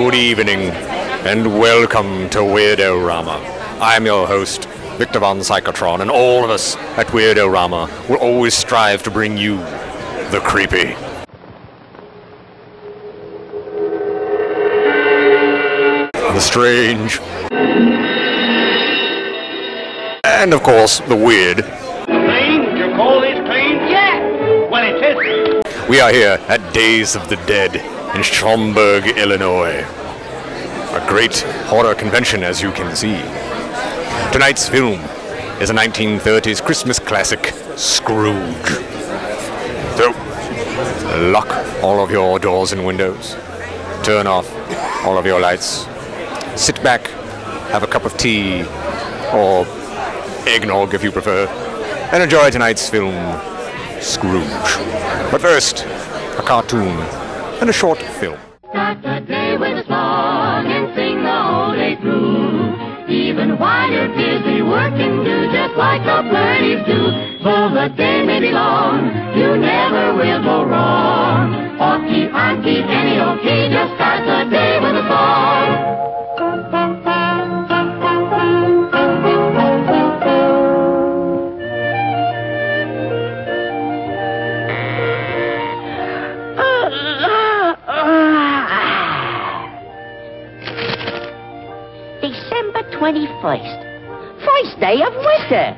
Good evening, and welcome to Weird-O-Rama. I'm your host, Victor von Psychotron, and all of us at Weird-O-Rama will always strive to bring you the creepy, the strange, and of course, the weird. Clean? You call this clean? Yeah! Well, it is. We are here at Days of the Dead in Schaumburg, Illinois. A great horror convention, as you can see. Tonight's film is a 1930s Christmas classic, Scrooge. So, lock all of your doors and windows. Turn off all of your lights. Sit back, have a cup of tea, or eggnog if you prefer, and enjoy tonight's film, Scrooge. But first, a cartoon and a short film. Start the day with a song and sing the whole day through. Even while you're busy working, do just like the birdies do. Though the day may be long, you never will go wrong. Off key, on key, any old key, just start the day with a song. December 21st, first day of winter.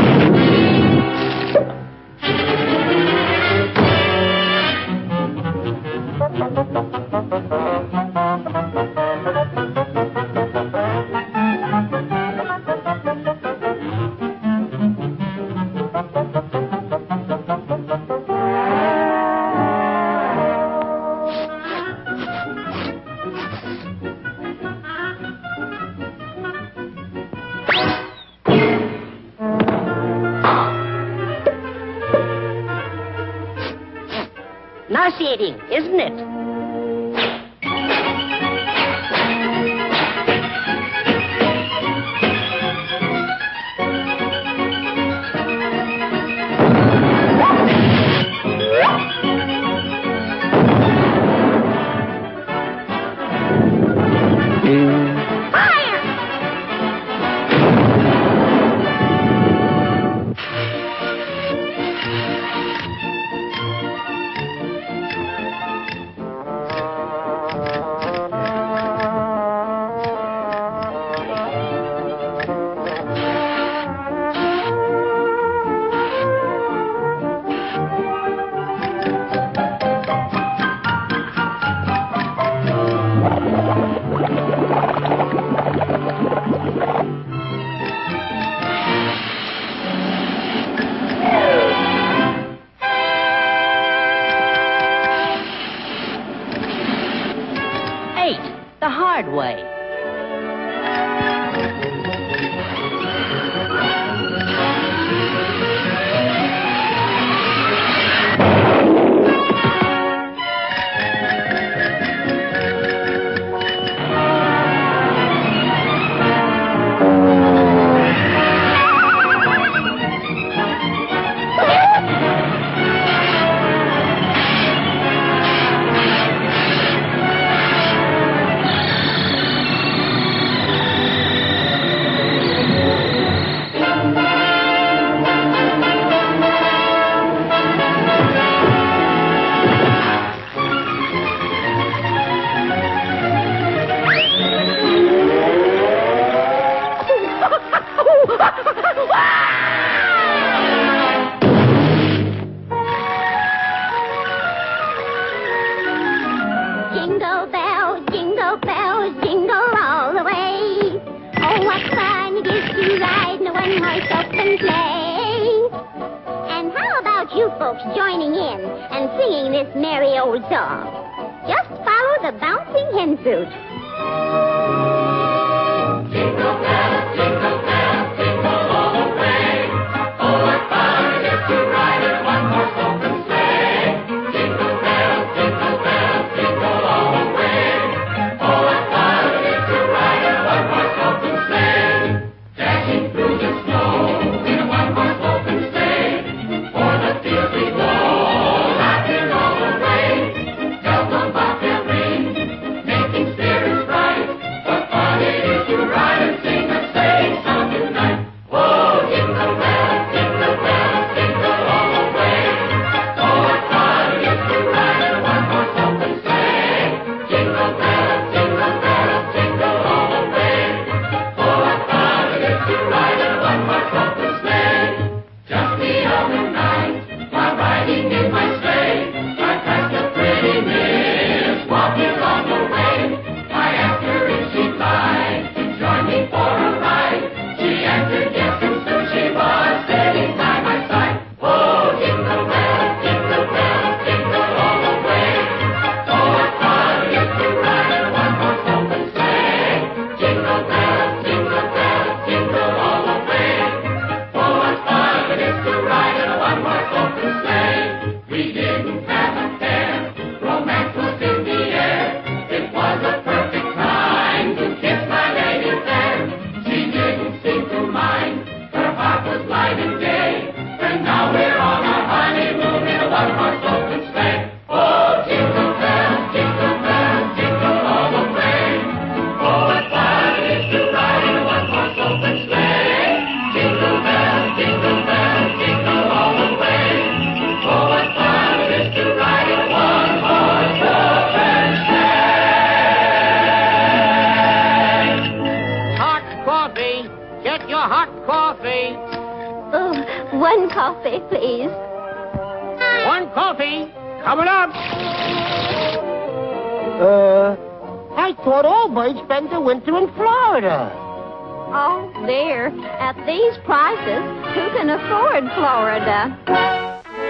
Nauseating, isn't it? The hard way. Jingle bells, jingle all the way. Oh, what fun it is to ride in a one-horse open sleigh. And how about you folks joining in and singing this merry old song? Just follow the bouncing hen flute. Jingle bells, jingle all the way. Oh, what fun it is to ride in a one-horse open sleigh. Jingle bells, jingle all the way. Oh, what fun it is to ride in a one-horse open sleigh. Dashing through the snow in a one-horse open sleigh. For the fields we go, laughing all the way. Bells on bobtail ring, making spirits coffee, please. One coffee. Coming up. I thought all birds spend the winter in Florida. Oh, dear. At these prices, who can afford Florida?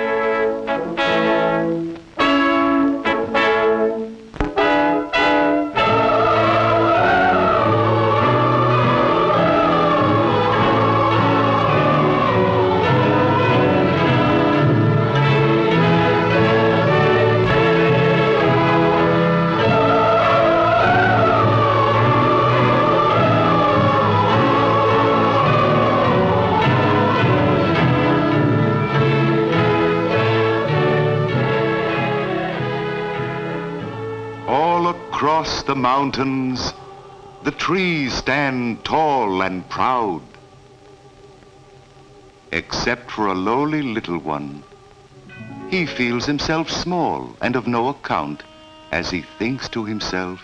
Across the mountains, the trees stand tall and proud, except for a lowly little one. He feels himself small and of no account as he thinks to himself,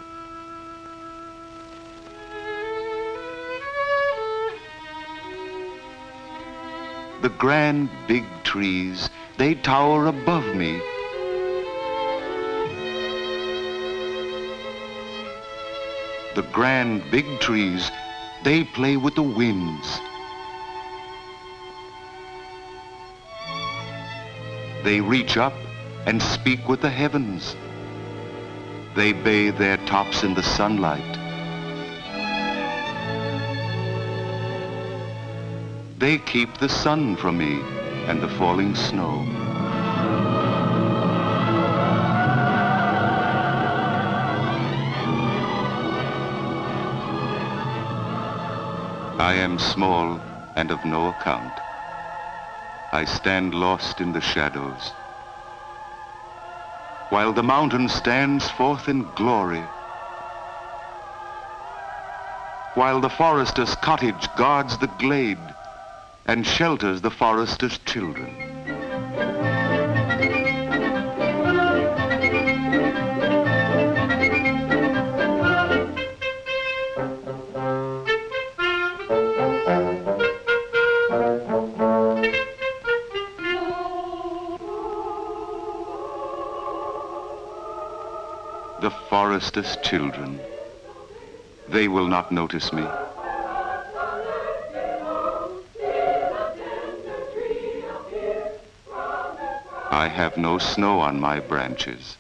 the grand big trees, they tower above me. The grand big trees, they play with the winds. They reach up and speak with the heavens. They bathe their tops in the sunlight. They keep the sun from me and the falling snow. I am small and of no account. I stand lost in the shadows, while the mountain stands forth in glory, while the forester's cottage guards the glade and shelters the forester's children. The forester's children, they will not notice me. I have no snow on my branches.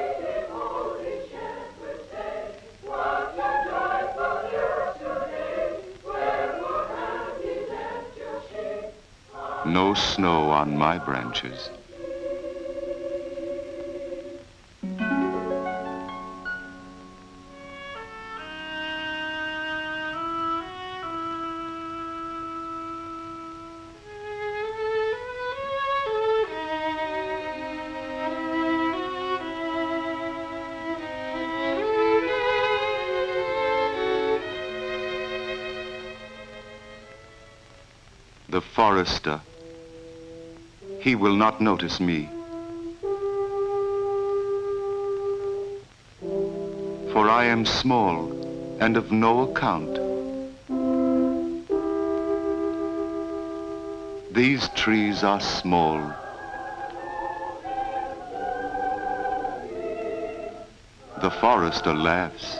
No snow on my branches. The forester, he will not notice me. For I am small and of no account. These trees are small. The forester laughs.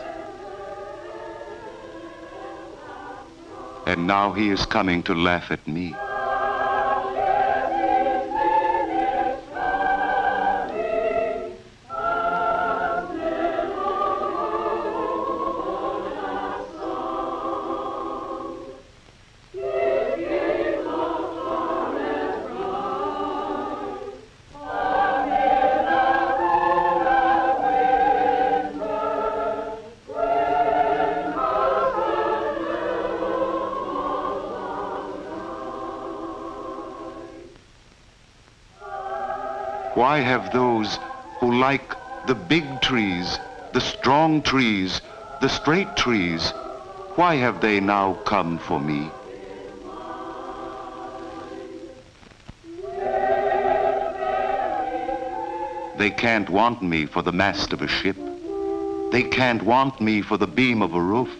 And now he is coming to laugh at me. Why have those who like the big trees, the strong trees, the straight trees, why have they now come for me? They can't want me for the mast of a ship. They can't want me for the beam of a roof.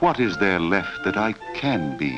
what is there left that I can be?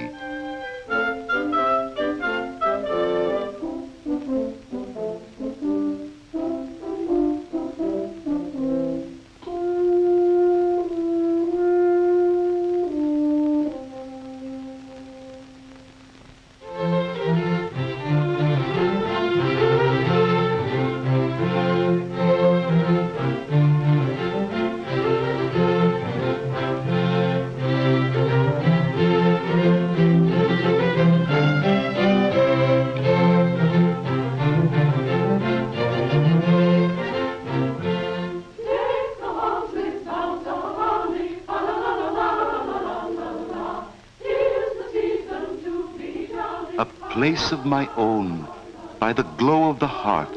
Place of my own, by the glow of the heart.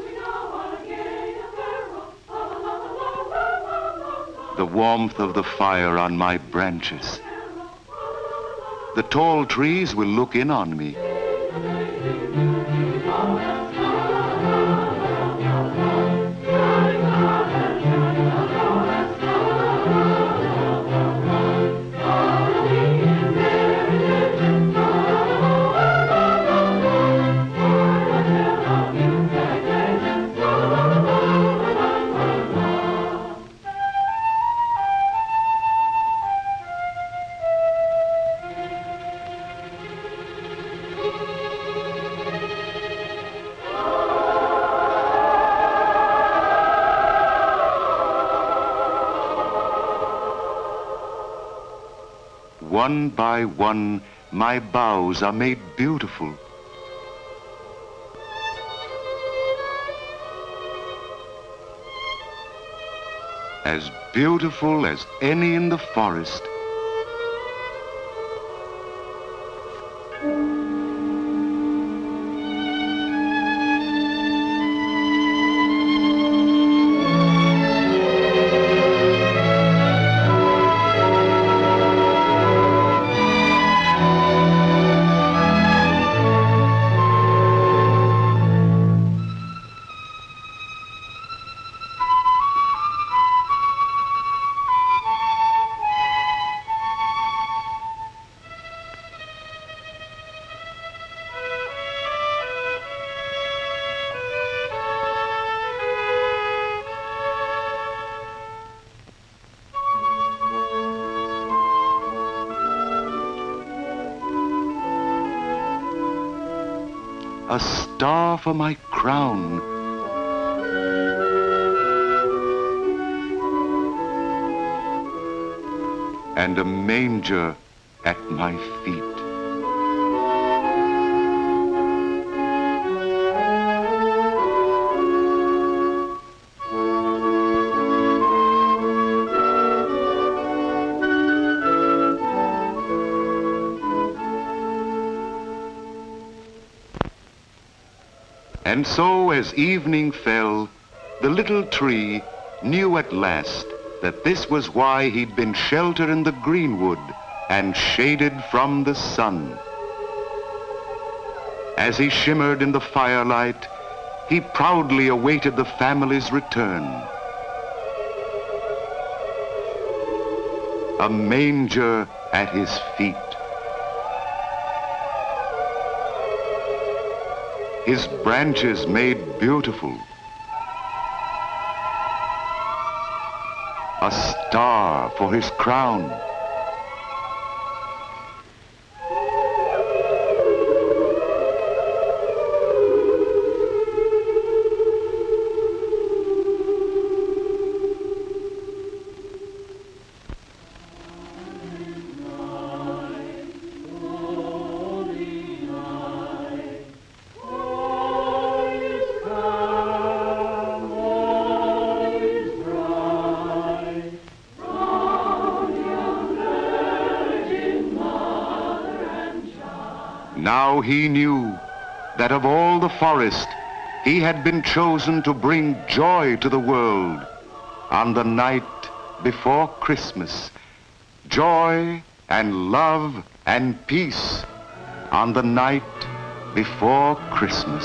The warmth of the fire on my branches. The tall trees will look in on me. One by one, my boughs are made beautiful. As beautiful as any in the forest. A star for my crown. And a manger at my feet. And so, as evening fell, the little tree knew at last that this was why he'd been sheltered in the greenwood and shaded from the sun. As he shimmered in the firelight, he proudly awaited the family's return. A manger at his feet. His branches made beautiful. A star for his crown. Now he knew that of all the forest, he had been chosen to bring joy to the world on the night before Christmas. Joy and love and peace on the night before Christmas.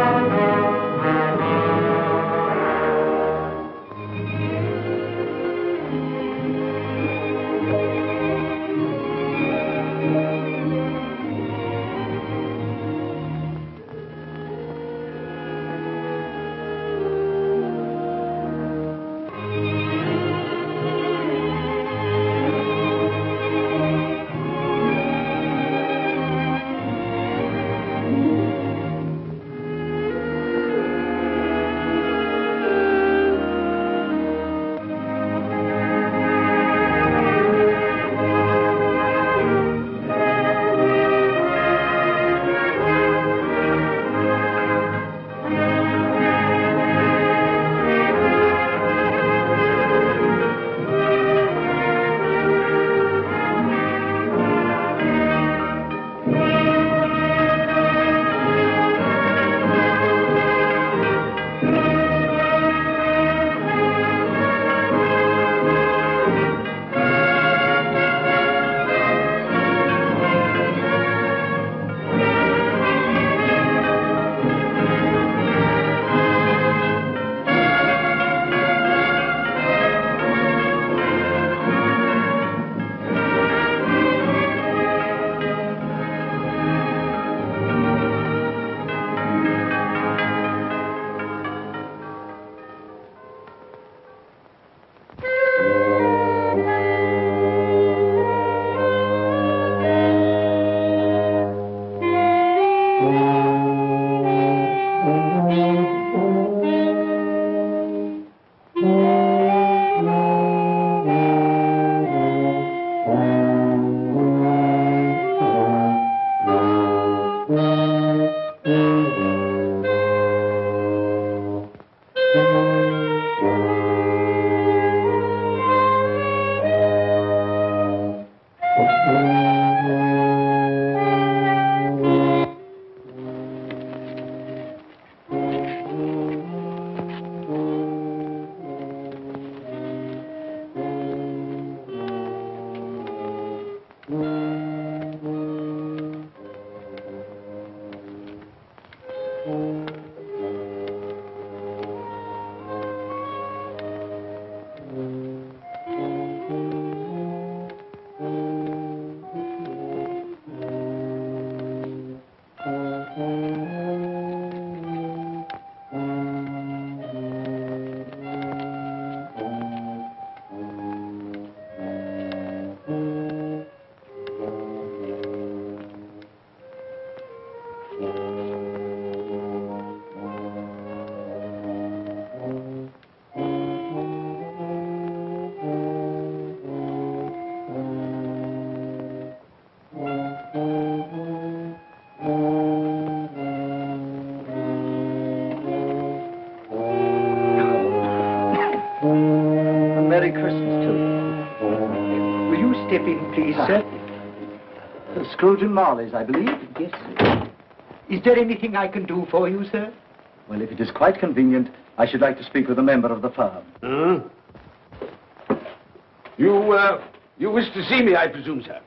Merry Christmas to you. Will you step in, please, sir? Scrooge and Marley's, I believe? Yes, sir. Is there anything I can do for you, sir? Well, if it is quite convenient, I should like to speak with a member of the firm. You wish to see me, I presume, sir?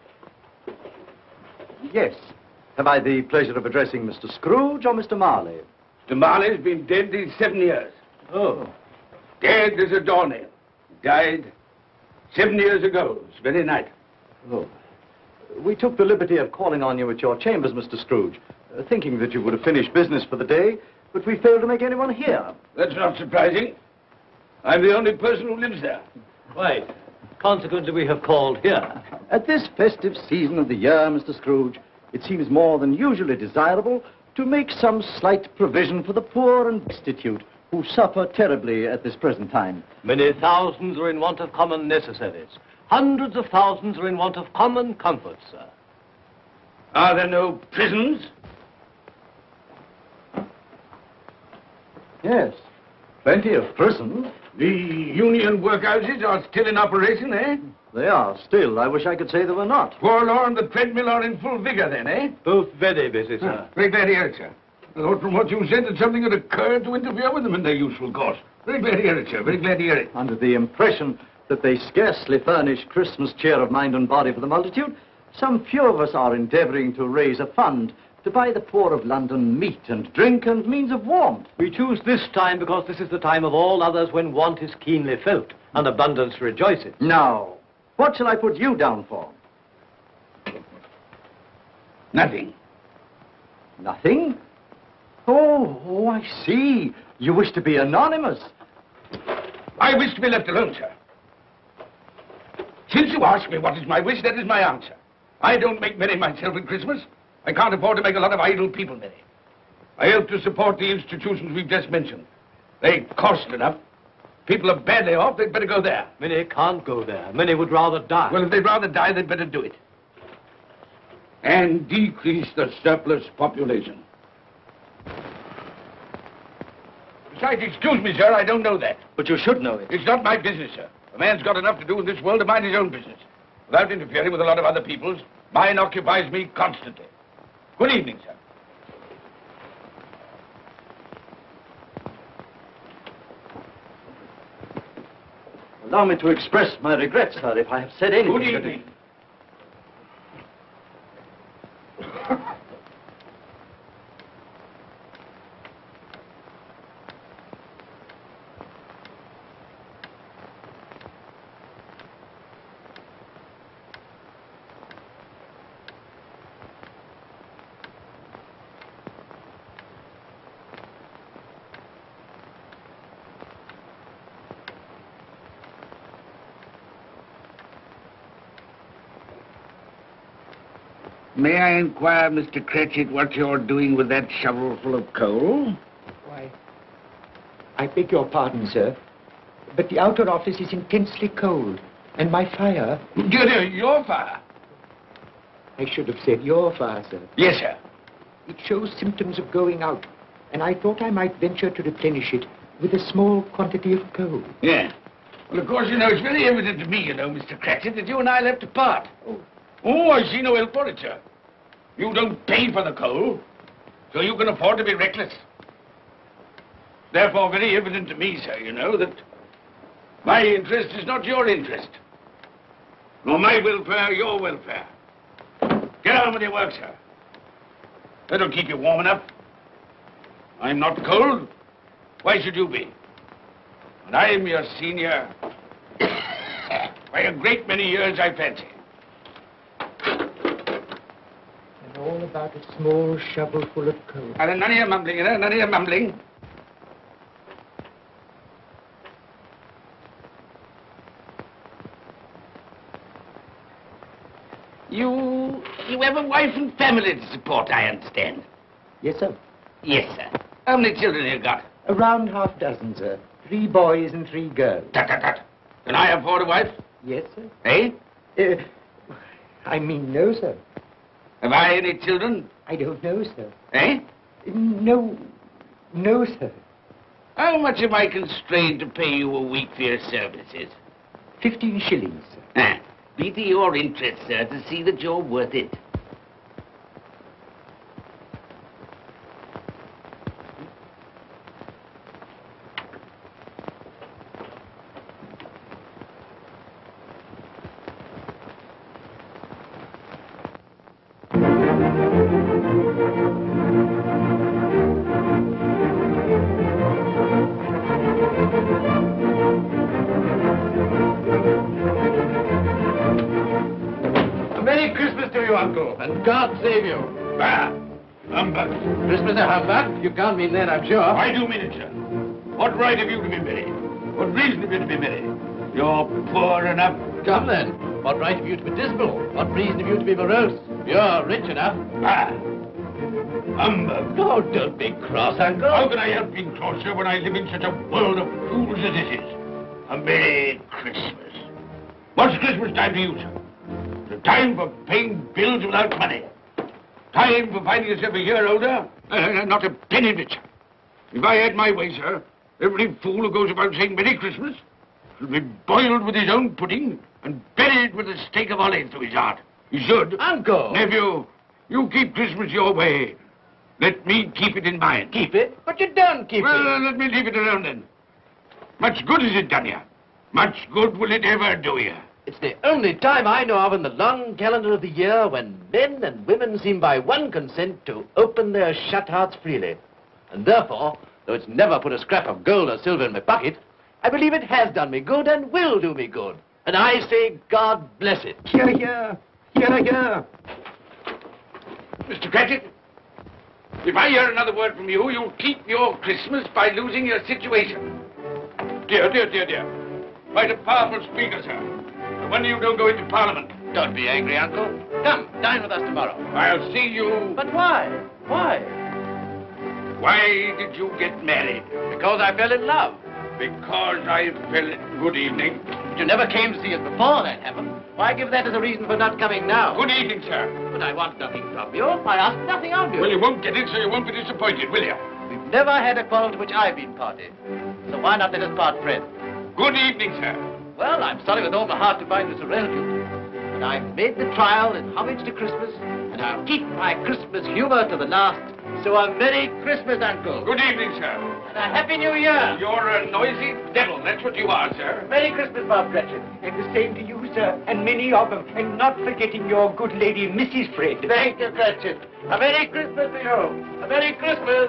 Yes. Have I the pleasure of addressing Mr. Scrooge or Mr. Marley? Mr. Marley's been dead these 7 years. Oh. Dead as a doornail. Died 7 years ago, this very night. Oh. We took the liberty of calling on you at your chambers, Mr. Scrooge, thinking that you would have finished business for the day, but we failed to make anyone here. That's not surprising. I'm the only person who lives there. Right. Consequently, we have called here. At this festive season of the year, Mr. Scrooge, it seems more than usually desirable to make some slight provision for the poor and destitute who suffer terribly at this present time. Many thousands are in want of common necessaries. Hundreds of thousands are in want of common comforts, sir. Are there no prisons? Yes, plenty of prisons. The union workhouses are still in operation, eh? They are still. I wish I could say they were not. Poor law and the treadmill are in full vigor, then, eh? Both very busy, sir. Very glad to hear it, sir. I thought from what you said that something had occurred to interfere with them in their useful course. Very glad to hear it, sir. Very glad to hear it. Under the impression that they scarcely furnish Christmas cheer of mind and body for the multitude, some few of us are endeavoring to raise a fund to buy the poor of London meat and drink and means of warmth. We choose this time because this is the time of all others when want is keenly felt and abundance rejoices. Now, what shall I put you down for? Nothing. Nothing? Oh, I see. You wish to be anonymous. I wish to be left alone, sir. Since you ask me what is my wish, that is my answer. I don't make merry myself at Christmas. I can't afford to make a lot of idle people merry. I help to support the institutions we've just mentioned. They cost enough. People are badly off, they'd better go there. Many can't go there. Many would rather die. Well, if they'd rather die, they'd better do it. And decrease the surplus population. Besides, excuse me, sir, I don't know that. But you should know it. It's not my business, sir. A man's got enough to do in this world to mind his own business. Without interfering with a lot of other people's, mine occupies me constantly. Good evening, sir. Allow me to express my regrets, sir, if I have said anything. Good evening. May I inquire, Mr. Cratchit, what you're doing with that shovel full of coal? Why, I beg your pardon, sir, but the outer office is intensely cold, and my fire... Your fire? I should have said your fire, sir. Yes, sir. It shows symptoms of going out, and I thought I might venture to replenish it with a small quantity of coal. Yeah. Well, of course, it's very evident to me, Mr. Cratchit, that you and I left apart. Oh, I see no help for it, sir. You don't pay for the coal, so you can afford to be reckless. Therefore, very evident to me, sir, that my interest is not your interest. Nor my welfare, your welfare. Get on with your work, sir. That'll keep you warm enough. I'm not cold. Why should you be? And I'm your senior by a great many years, I fancy. All about a small shovel full of coal. And none of your mumbling, none of your mumbling. You have a wife and family to support, I understand. Yes, sir. Yes, sir. How many children have you got? Around half dozen, sir. 3 boys and 3 girls. Tut, tut, tut. Can I afford a wife? Yes, sir. Eh? I mean, no, sir. Have I any children? I don't know, sir. Eh? No, sir. How much am I constrained to pay you a week for your services? 15 shillings, sir. Be to your interest, sir, to see that you're worth it. And God save you. Bah! Humbug. Christmas a humbug? You can't mean that, I'm sure. I do mean it, sir. What right have you to be merry? What reason have you to be merry? You're poor enough. Come then. What right have you to be dismal? What reason have you to be morose? You're rich enough. Ah! Humbug. Oh, don't be cross, Uncle. How can I help being cross, sir, when I live in such a world of fools as this is? A Merry Christmas. What's Christmas time to you, sir? The time for paying bills without money. Time for finding yourself a year older. Not a penny rich. If I had my way, sir, every fool who goes about saying Merry Christmas should be boiled with his own pudding and buried with a stake of olive through his heart. He should. Uncle! Nephew, you keep Christmas your way. Let me keep it in mine. Keep it? But you don't keep Well, let me leave it alone then. Much good has it done you. Much good will it ever do you. It's the only time I know of in the long calendar of the year when men and women seem by one consent to open their shut hearts freely. And therefore, though it's never put a scrap of gold or silver in my pocket, I believe it has done me good and will do me good. And I say, God bless it. Hear, hear. Hear, hear. Mr. Cratchit, if I hear another word from you, you'll keep your Christmas by losing your situation. Dear, dear, dear, dear. Quite a powerful speaker, sir. No wonder you don't go into Parliament. Don't be angry, Uncle. Come, dine with us tomorrow. I'll see you... But why? Why? Why did you get married? Because I fell in love. Because I fell in... Good evening. You never came to see us before that happened. Why give that as a reason for not coming now? Good evening, sir. But I want nothing from you. I ask nothing of you. Well, you won't get it, so you won't be disappointed, will you? We've never had a quarrel to which I've been party. So why not let us part friends? Good evening, sir. Well, I'm sorry with all my heart to find this a relative. But I've made the trial in homage to Christmas, and I'll keep my Christmas humor to the last. So a Merry Christmas, Uncle. Good evening, sir. And a Happy New Year. You're a noisy devil, that's what you are, sir. Merry Christmas, Bob Cratchit. And the same to you, sir, and many of them. And not forgetting your good lady, Mrs. Fred. Thank you, Cratchit. A Merry Christmas to you. A Merry Christmas.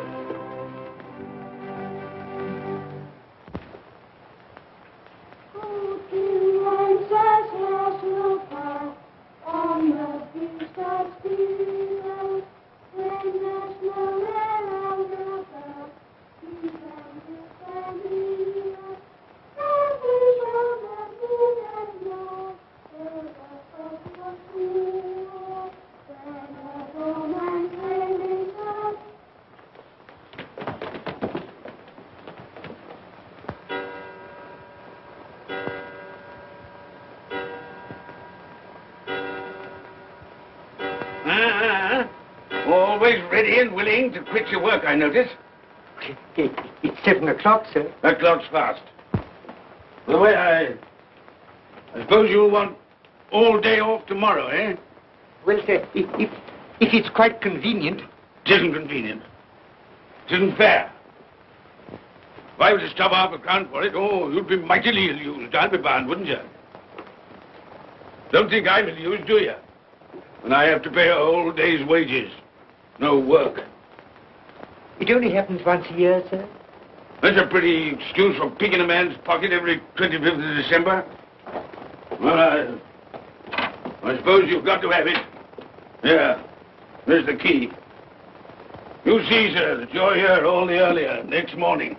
Always ready and willing to quit your work, I notice. It's 7 o'clock, sir. That clock's fast. By the way, I suppose you'll want all day off tomorrow, eh? Well, sir, if it's quite convenient. It isn't convenient. It isn't fair. If I were to stop half a crown for it, oh, you'd be mightily ill-used, I'll be bound, wouldn't you? Don't think I'm ill-used, do you? When I have to pay a whole day's wages. No work. It only happens once a year, sir. That's a pretty excuse for picking a man's pocket every 25th of December. Well, I suppose you've got to have it. Yeah, there's the key. You see, sir, that you're here all the earlier next morning.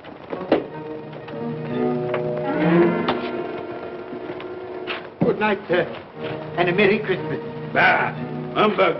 Good night, sir, and a Merry Christmas. Ah, humbug.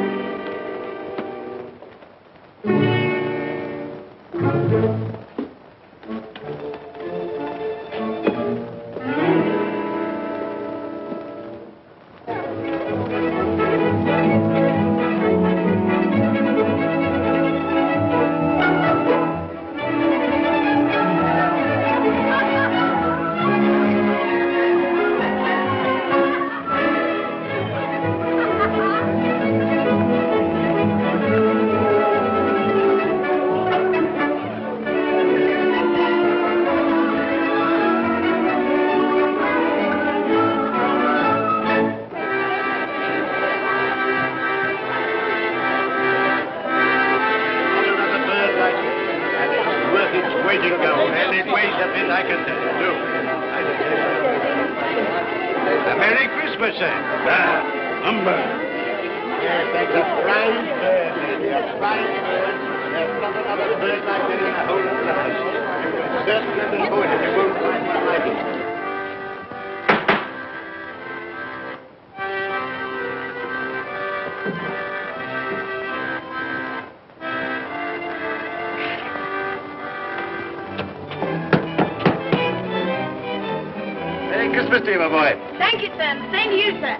Christmas to you, my boy. Thank you, sir. Same to you, sir.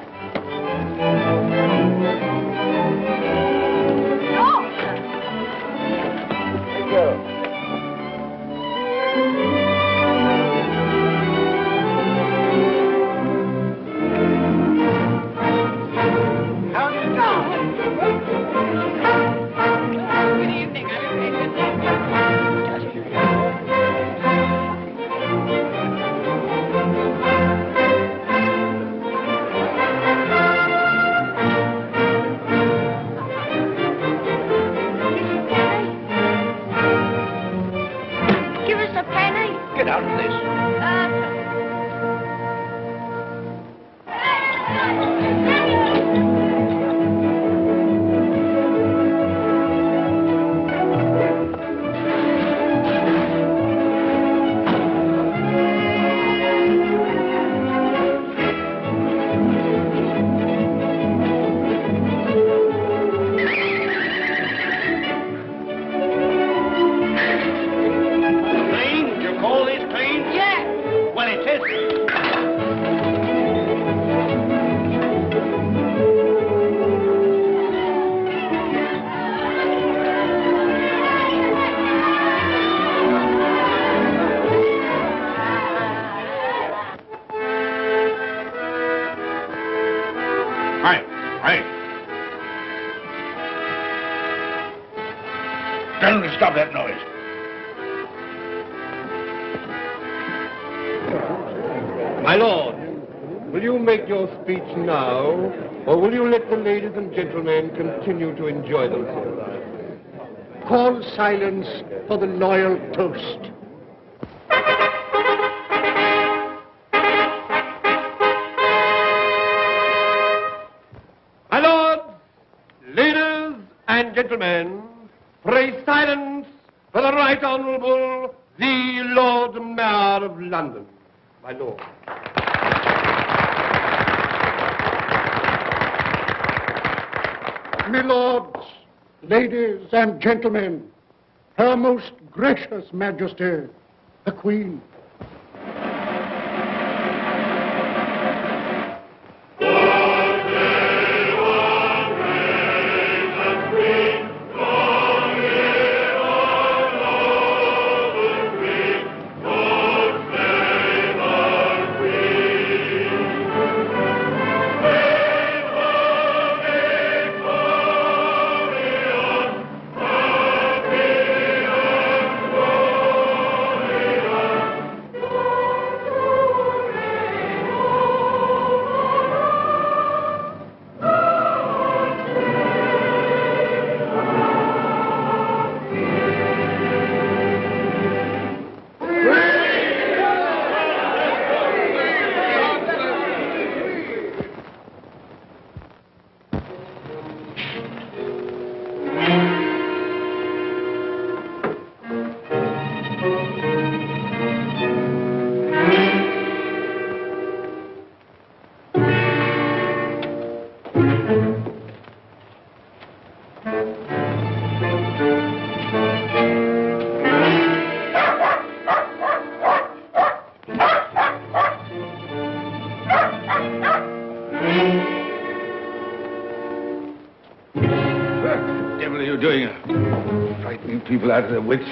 Oh, sir. Thank you. How do you do? Good evening. out of this. Tell them to stop that noise. My lord, will you make your speech now, or will you let the ladies and gentlemen continue to enjoy themselves? Call silence for the loyal toast. My lords, ladies and gentlemen, pray silence for the Right Honourable the Lord Mayor of London. My lord. My lords, ladies and gentlemen, Her Most Gracious Majesty, the Queen. People out of their wits.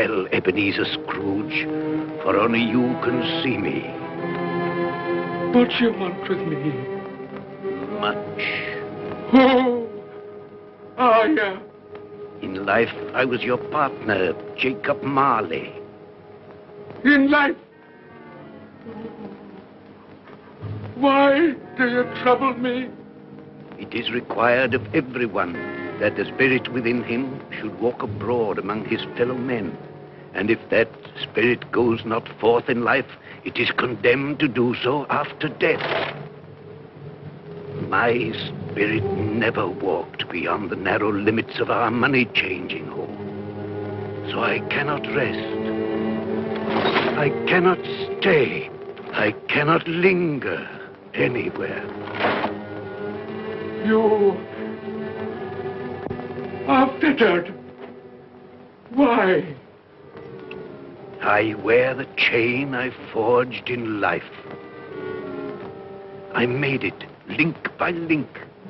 well, Ebenezer Scrooge, for only you can see me. What you want with me? Much. Oh, yeah. In life, I was your partner, Jacob Marley. In life? Why do you trouble me? It is required of everyone that the spirit within him should walk abroad among his fellow men. And if that spirit goes not forth in life, it is condemned to do so after death. My spirit never walked beyond the narrow limits of our money-changing hall. So I cannot rest. I cannot stay. I cannot linger anywhere. You are fettered. Why? I wear the chain I forged in life. I made it link by link.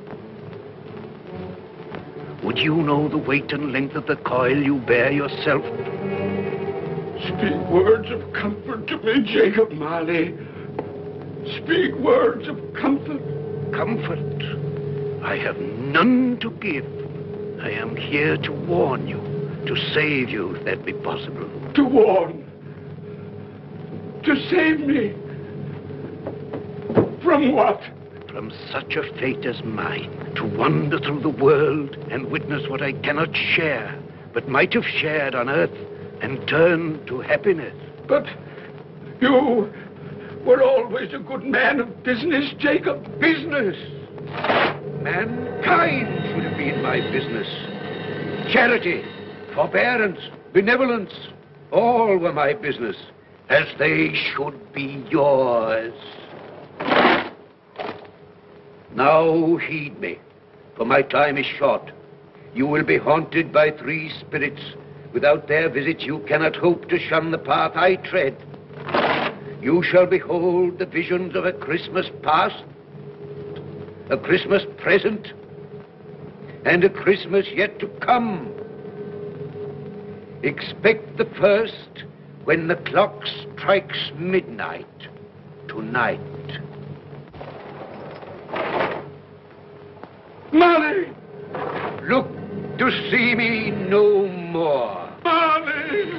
Would you know the weight and length of the coil you bear yourself? Speak words of comfort to me, Jacob Marley. Speak words of comfort. Comfort? I have none to give. I am here to warn you, to save you, if that be possible. To warn? To save me? From what? From such a fate as mine, to wander through the world and witness what I cannot share, but might have shared on earth and turn to happiness. But you were always a good man of business, Jacob. Business? Mankind should have been my business. Charity, forbearance, benevolence, all were my business, as they should be yours. Now heed me, for my time is short. You will be haunted by 3 spirits. Without their visits, you cannot hope to shun the path I tread. You shall behold the visions of a Christmas past, a Christmas present, and a Christmas yet to come. Expect the first when the clock strikes midnight tonight. Marley! Look to see me no more. Marley!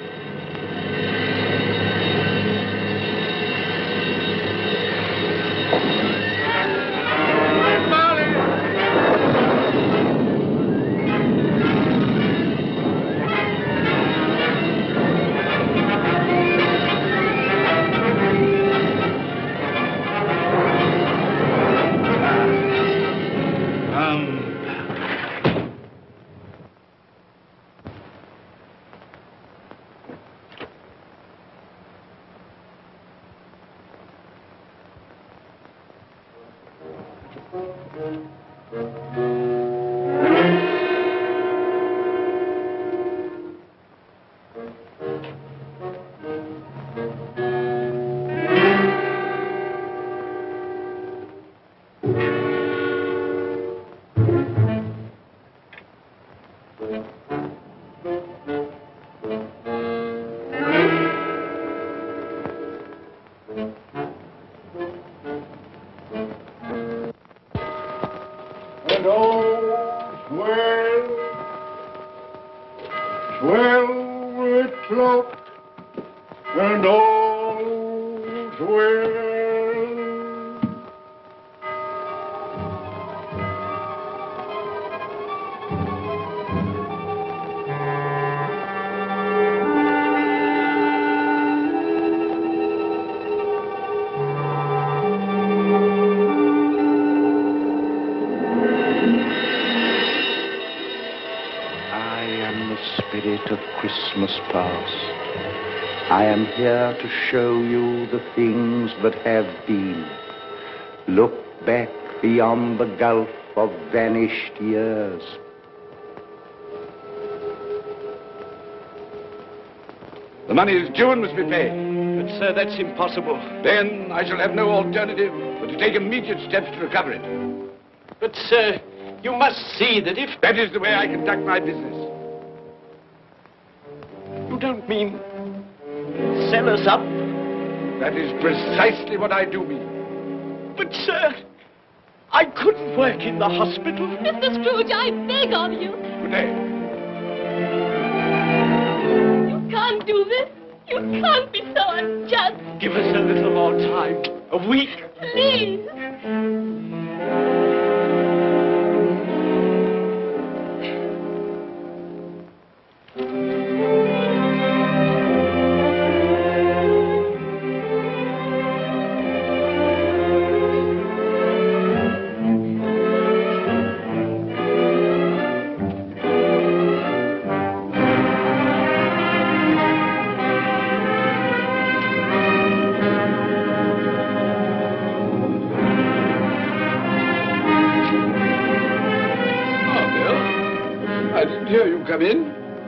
And all's well, with cloak, and all's well. Spirit of Christmas past, I am here to show you the things that have been. Look back beyond the gulf of vanished years. The money is due and must be paid. But, sir, that's impossible. Then I shall have no alternative but to take immediate steps to recover it. But, sir, you must see that if... That is the way I conduct my business. You don't mean sell us up? That is precisely what I do mean. But, sir, I couldn't work in the hospital. Mr. Scrooge, I beg of you. Good day. You can't do this. You can't be so unjust. Give us a little more time. A week. Please. I didn't hear you come in.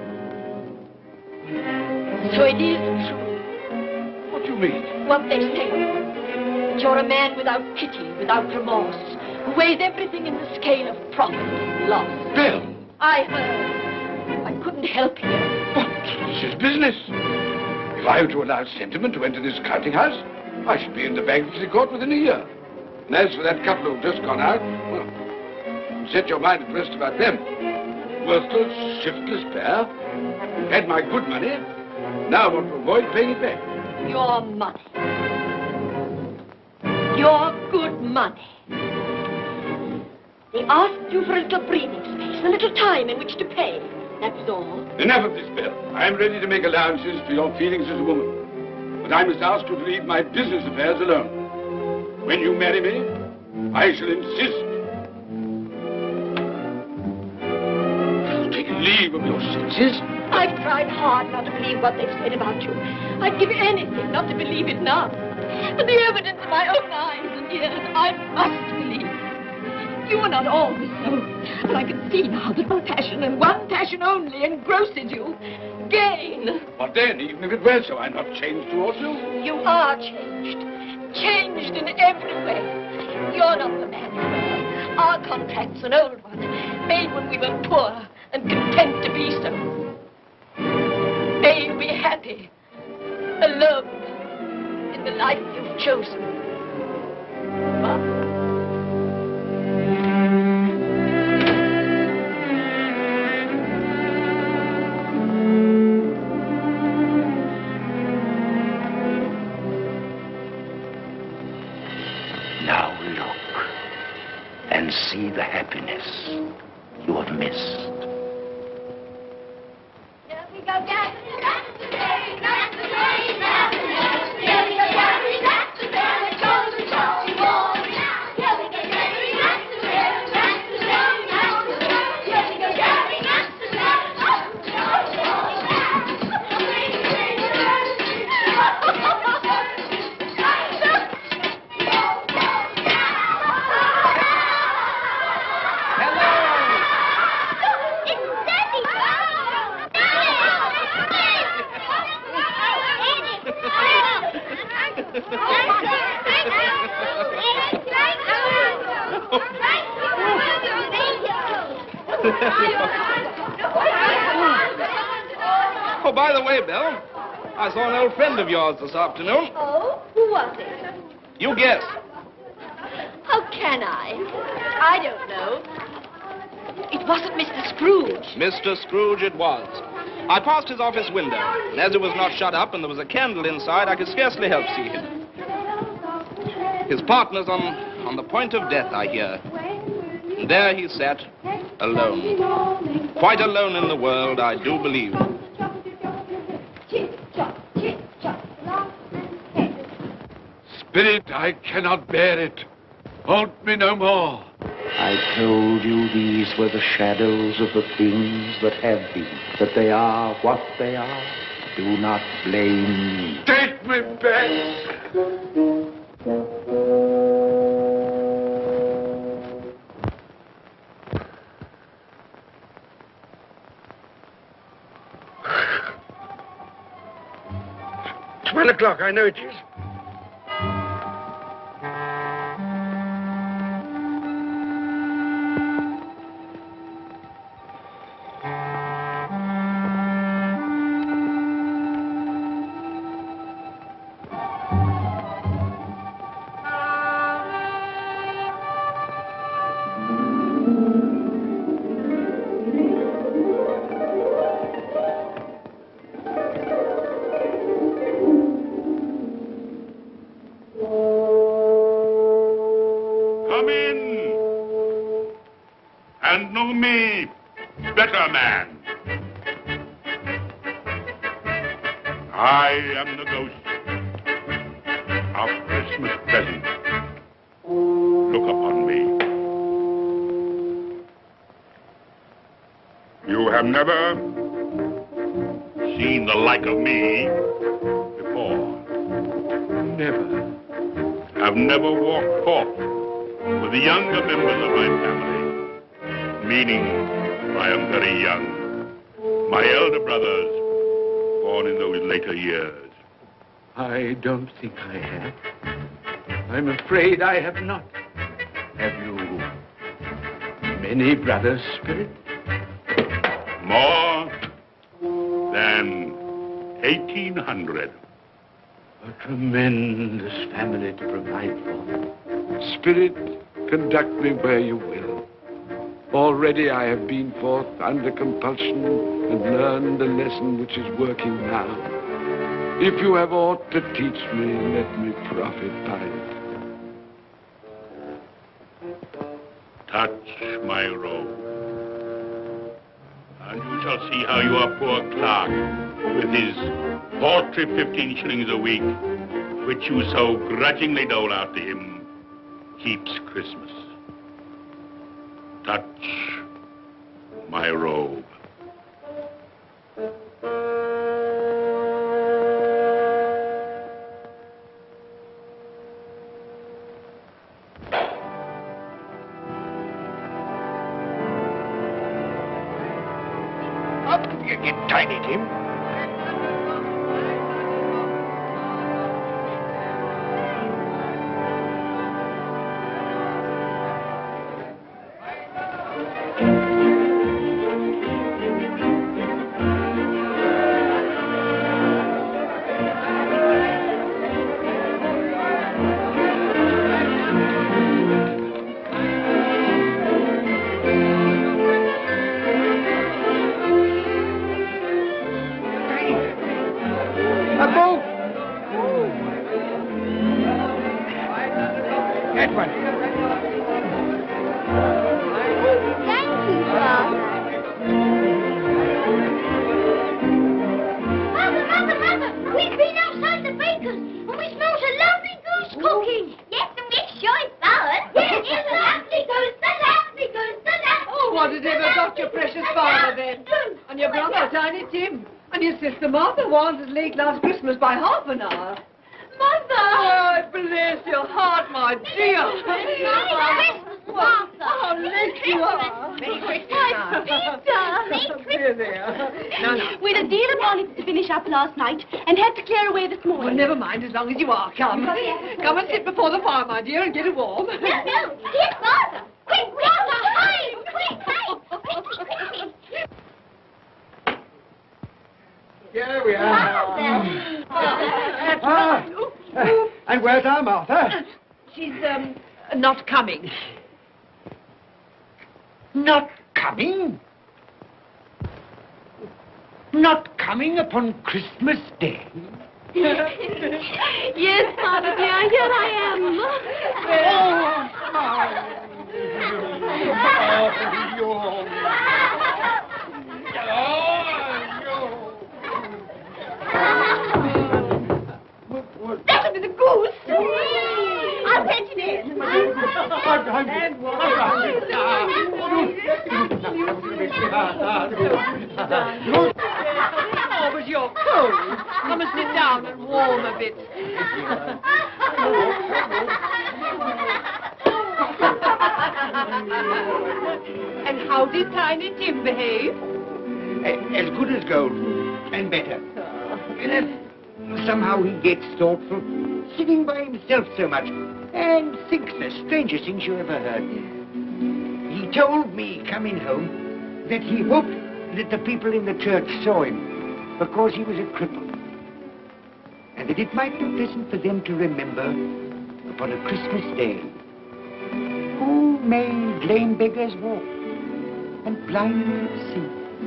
So it is true. What do you mean? What they say. That you're a man without pity, without remorse, who weighs everything in the scale of profit and loss. Bill! I heard. I couldn't help you. But this is business. If I were to allow sentiment to enter this counting house, I should be in the bankruptcy court within a year. And as for that couple who've just gone out, well, set your mind at rest about them. Worthless, shiftless pair. Had my good money. Now I want to avoid paying it back. Your money. Your good money. They asked you for a little breathing space, a little time in which to pay. That was all. Enough of this, Bill. I am ready to make allowances for your feelings as a woman. But I must ask you to leave my business affairs alone. When you marry me, I shall insist. Take leave of your senses. I've tried hard not to believe what they've said about you. I'd give anything not to believe it now. But the evidence of my own eyes and ears, I must believe. You were not always so. And I can see now that one passion and one passion only engrosses you. Gain. What then? Even if it were so, I'm not changed towards you. You are changed. Changed in every way. You're not the man you were. Our contract's an old one, made when we were poor and content to be so. May you be happy, alone, in the life you've chosen. Now look and see the happiness you have missed. Here we go, Jack. Oh, by the way, Bill, I saw an old friend of yours this afternoon. Oh, who was it? You guess. How can I? I don't know. It wasn't Mr. Scrooge. Mr. Scrooge it was. I passed his office window, and as it was not shut up and there was a candle inside, I could scarcely help see him. His partner's on the point of death, I hear. And there he sat, alone. Quite alone in the world, I do believe. Spirit, I cannot bear it. Haunt me no more. I told you these were the shadows of the things that have been, that they are what they are. Do not blame me. Take me back. $12 I know it is. Handle me, better man. I am the ghost of Christmas present. Look upon me. You have never seen the like of me before. Never. I've never walked forth with the younger members of my family, meaning I am very young. My elder brothers, born in those later years. I don't think I have. I'm afraid I have not. Have you many brothers, Spirit? More than 1,800. A tremendous family to provide for. Spirit, conduct me where you will. Already I have been forth under compulsion and learned the lesson which is working now. If you have aught to teach me, let me profit by it. Touch my robe, and you shall see how your poor clerk, with his paltry 15 shillings a week, which you so grudgingly dole out to him, keeps Christmas. Touch my robe. Up, you get tiny, Tim. Late last Christmas by half an hour. Mother! Oh, bless your heart, my dear. Merry Christmas, Martha. How late you are. Merry Christmas, Peter. Merry Christmas. No. We had a deal of olives to finish up last night and had to clear away this morning. Well, never mind, as long as you are. Come. Come and sit before the fire, my dear, and get it warm. No. Here's Martha. Quick, Martha, hide. Quick, hide. Here we are. And where's our Martha? She's, not coming. Not coming? Not coming upon Christmas Day? Yes, Mother dear, here I am. That'll be the goose. I'll fetch it in. Oh, but you're cold. Come and sit down and warm a bit. And how did Tiny Tim behave? As good as gold, and better. And somehow he gets thoughtful, sitting by himself so much, and thinks the strangest things you ever heard. He told me, coming home, that he hoped that the people in the church saw him, because he was a cripple. And that it might be pleasant for them to remember, upon a Christmas day, who made lame beggars walk, and blind men see.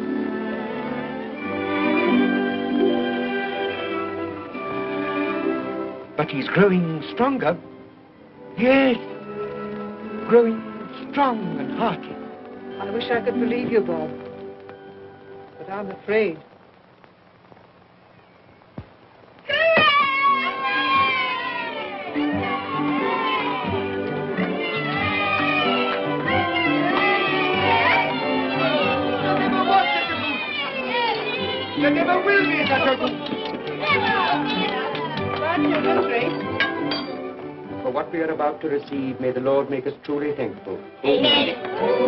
But he's growing stronger. Yes, growing strong and hearty. I wish I could believe you, Bob. But I'm afraid. There never will be such a goose. For what we are about to receive, may the Lord make us truly thankful. Amen.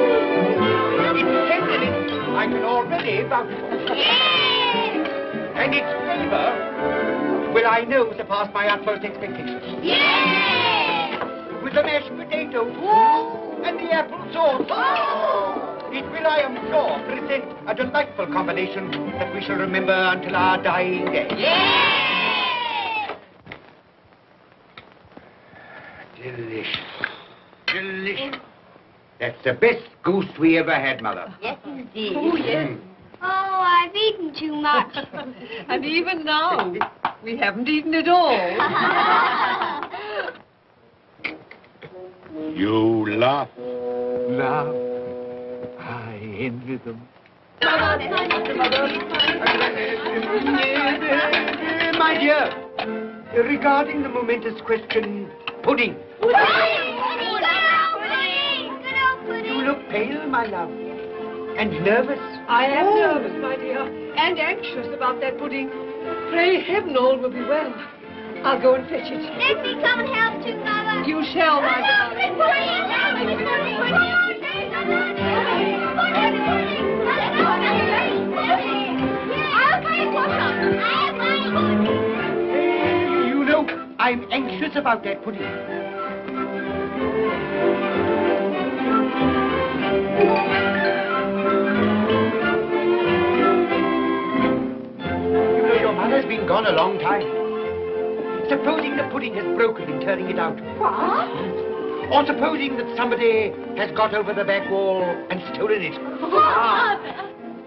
I can already vouch for. And its flavor will, I know, surpass my utmost expectations. With the mashed potatoes and the apple sauce. It will, I am sure, present a delightful combination that we shall remember until our dying day. Delicious. Delicious. That's the best goose we ever had, Mother. Yes, indeed. Oh, yes. Oh, I've eaten too much. And even now, we haven't eaten it all. You laugh. Laugh. I envy them. My dear, regarding the momentous question, pudding. You look pale, my love, and nervous. I am nervous, my dear, and anxious about that pudding. Pray heaven all will be well. I'll go and fetch it. Let me come and help too, Mother. You shall, my darling. You know, I'm anxious about that pudding. You know, your mother's been gone a long time. Supposing the pudding has broken in turning it out. What? Or supposing that somebody has got over the back wall and stolen it. What?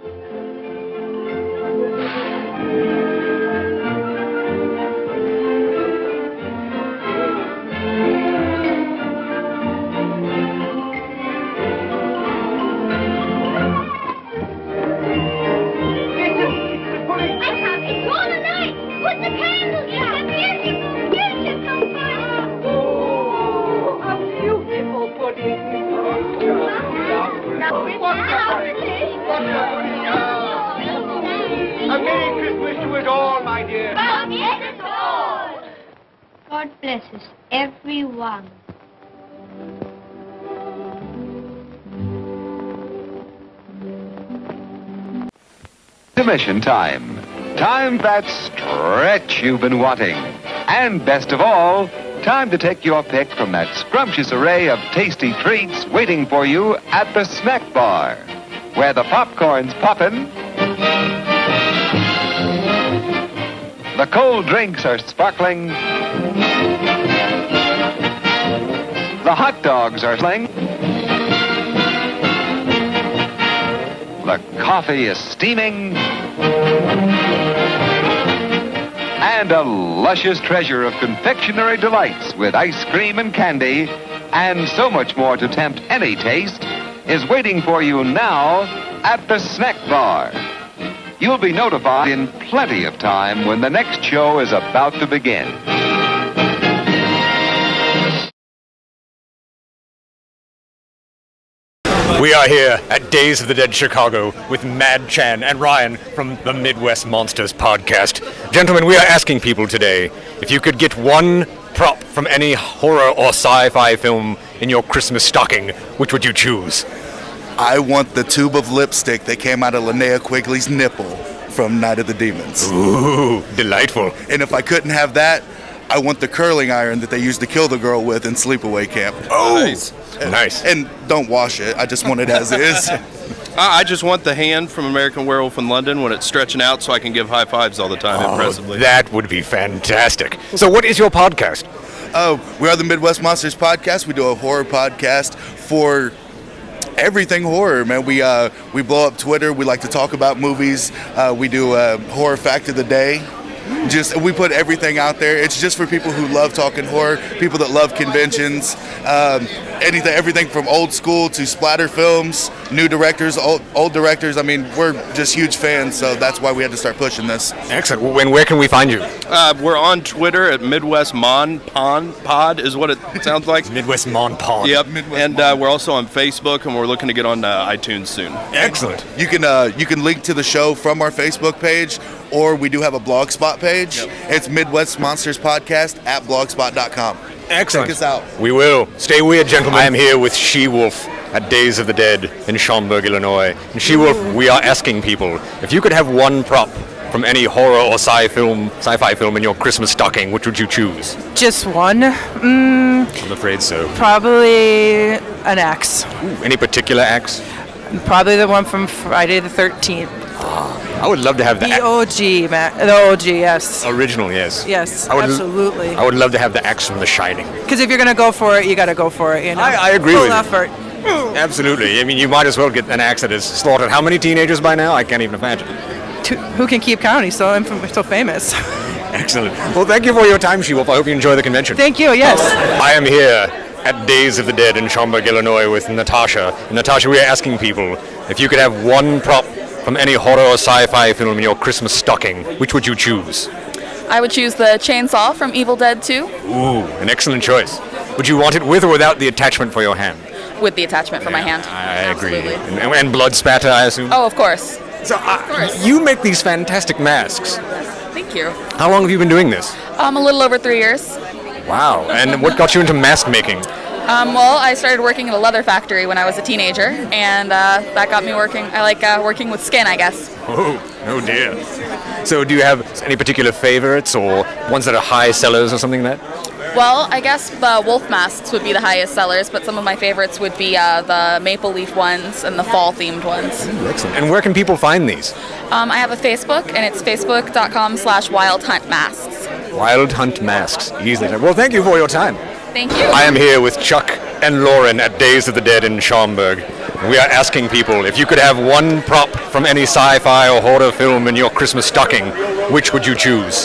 A Merry Christmas to us all, my dear. God bless us, everyone. Intermission time. Time that stretch you've been wanting. And best of all, time to take your pick from that scrumptious array of tasty treats waiting for you at the snack bar, where the popcorn's poppin', the cold drinks are sparkling, the hot dogs are sling, the coffee is steaming, and a luscious treasure of confectionery delights with ice cream and candy and so much more to tempt any taste is waiting for you now at the snack bar. You'll be notified in plenty of time when the next show is about to begin. We are here at Days of the Dead Chicago with Mad Chan and Ryan from the Midwest Monsters podcast. Gentlemen, we are asking people today if you could get one prop from any horror or sci-fi film in your Christmas stocking, which would you choose? I want the tube of lipstick that came out of Linnea Quigley's nipple from Night of the Demons. Ooh, delightful. And if I couldn't have that, I want the curling iron that they used to kill the girl with in Sleepaway Camp. Oh, nice. And don't wash it. I just want it as is. I just want the hand from American Werewolf in London when it's stretching out so I can give high fives all the time impressively. That would be fantastic. So what is your podcast? We are the Midwest Monsters podcast. We do a horror podcast for everything horror, man. We blow up Twitter. We like to talk about movies. We do a horror fact of the day. we put everything out there. It's just for people who love talking horror, people that love conventions, everything from old school to splatter films, new directors, old directors. I mean, we're just huge fans, so that's why we had to start pushing this. Excellent. Where can we find you? We're on Twitter at Midwest Mon Pod is what it sounds like. Midwest Mon Pod. Yep. And we're also on Facebook, and we're looking to get on iTunes soon. Excellent. You can link to the show from our Facebook page, or we do have a Blogspot page. Yep. It's Midwest Monsters Podcast at blogspot.com. Excellent. Check us out. We will. Stay weird, gentlemen. I am here with She-Wolf at Days of the Dead in Schaumburg, Illinois. And She-Wolf, we are asking people, if you could have one prop from any horror or sci-fi film in your Christmas stocking, which would you choose? Just one? I'm afraid so. Probably an axe. Ooh, any particular axe? Probably the one from Friday the 13th. I would love to have the OG, man. The OG, yes. Original, yes. Yes, absolutely. I would love to have the axe from The Shining. Because if you're going to go for it, you got to go for it, you know? I agree with you. Full effort. Absolutely. I mean, you might as well get an axe that has slaughtered how many teenagers by now? I can't even imagine. Who can keep count? He's so famous. Excellent. Well, thank you for your time, She-Wolf. I hope you enjoy the convention. Thank you, yes. I am here at Days of the Dead in Schaumburg, Illinois with Natasha. And Natasha, we are asking people, if you could have one prop from any horror or sci-fi film in your Christmas stocking, which would you choose? I would choose the chainsaw from Evil Dead 2. Ooh, an excellent choice. Would you want it with or without the attachment for your hand? With the attachment for my hand. I agree. And blood spatter, I assume? Oh, of course. So you make these fantastic masks. Thank you. How long have you been doing this? A little over 3 years. Wow. And what got you into mask making? Well, I started working at a leather factory when I was a teenager, and that got me working. I like working with skin, I guess. Oh dear. So do you have any particular favorites or ones that are high sellers or something like that? Well, I guess the wolf masks would be the highest sellers, but some of my favorites would be the maple leaf ones and the fall-themed ones. Ooh, excellent. And where can people find these? I have a Facebook, and it's facebook.com/wildhuntmasks. Wild Hunt Masks. Easily. Well, thank you for your time. Thank you. I am here with Chuck and Lauren at Days of the Dead in Schaumburg. We are asking people, if you could have one prop from any sci-fi or horror film in your Christmas stocking, which would you choose?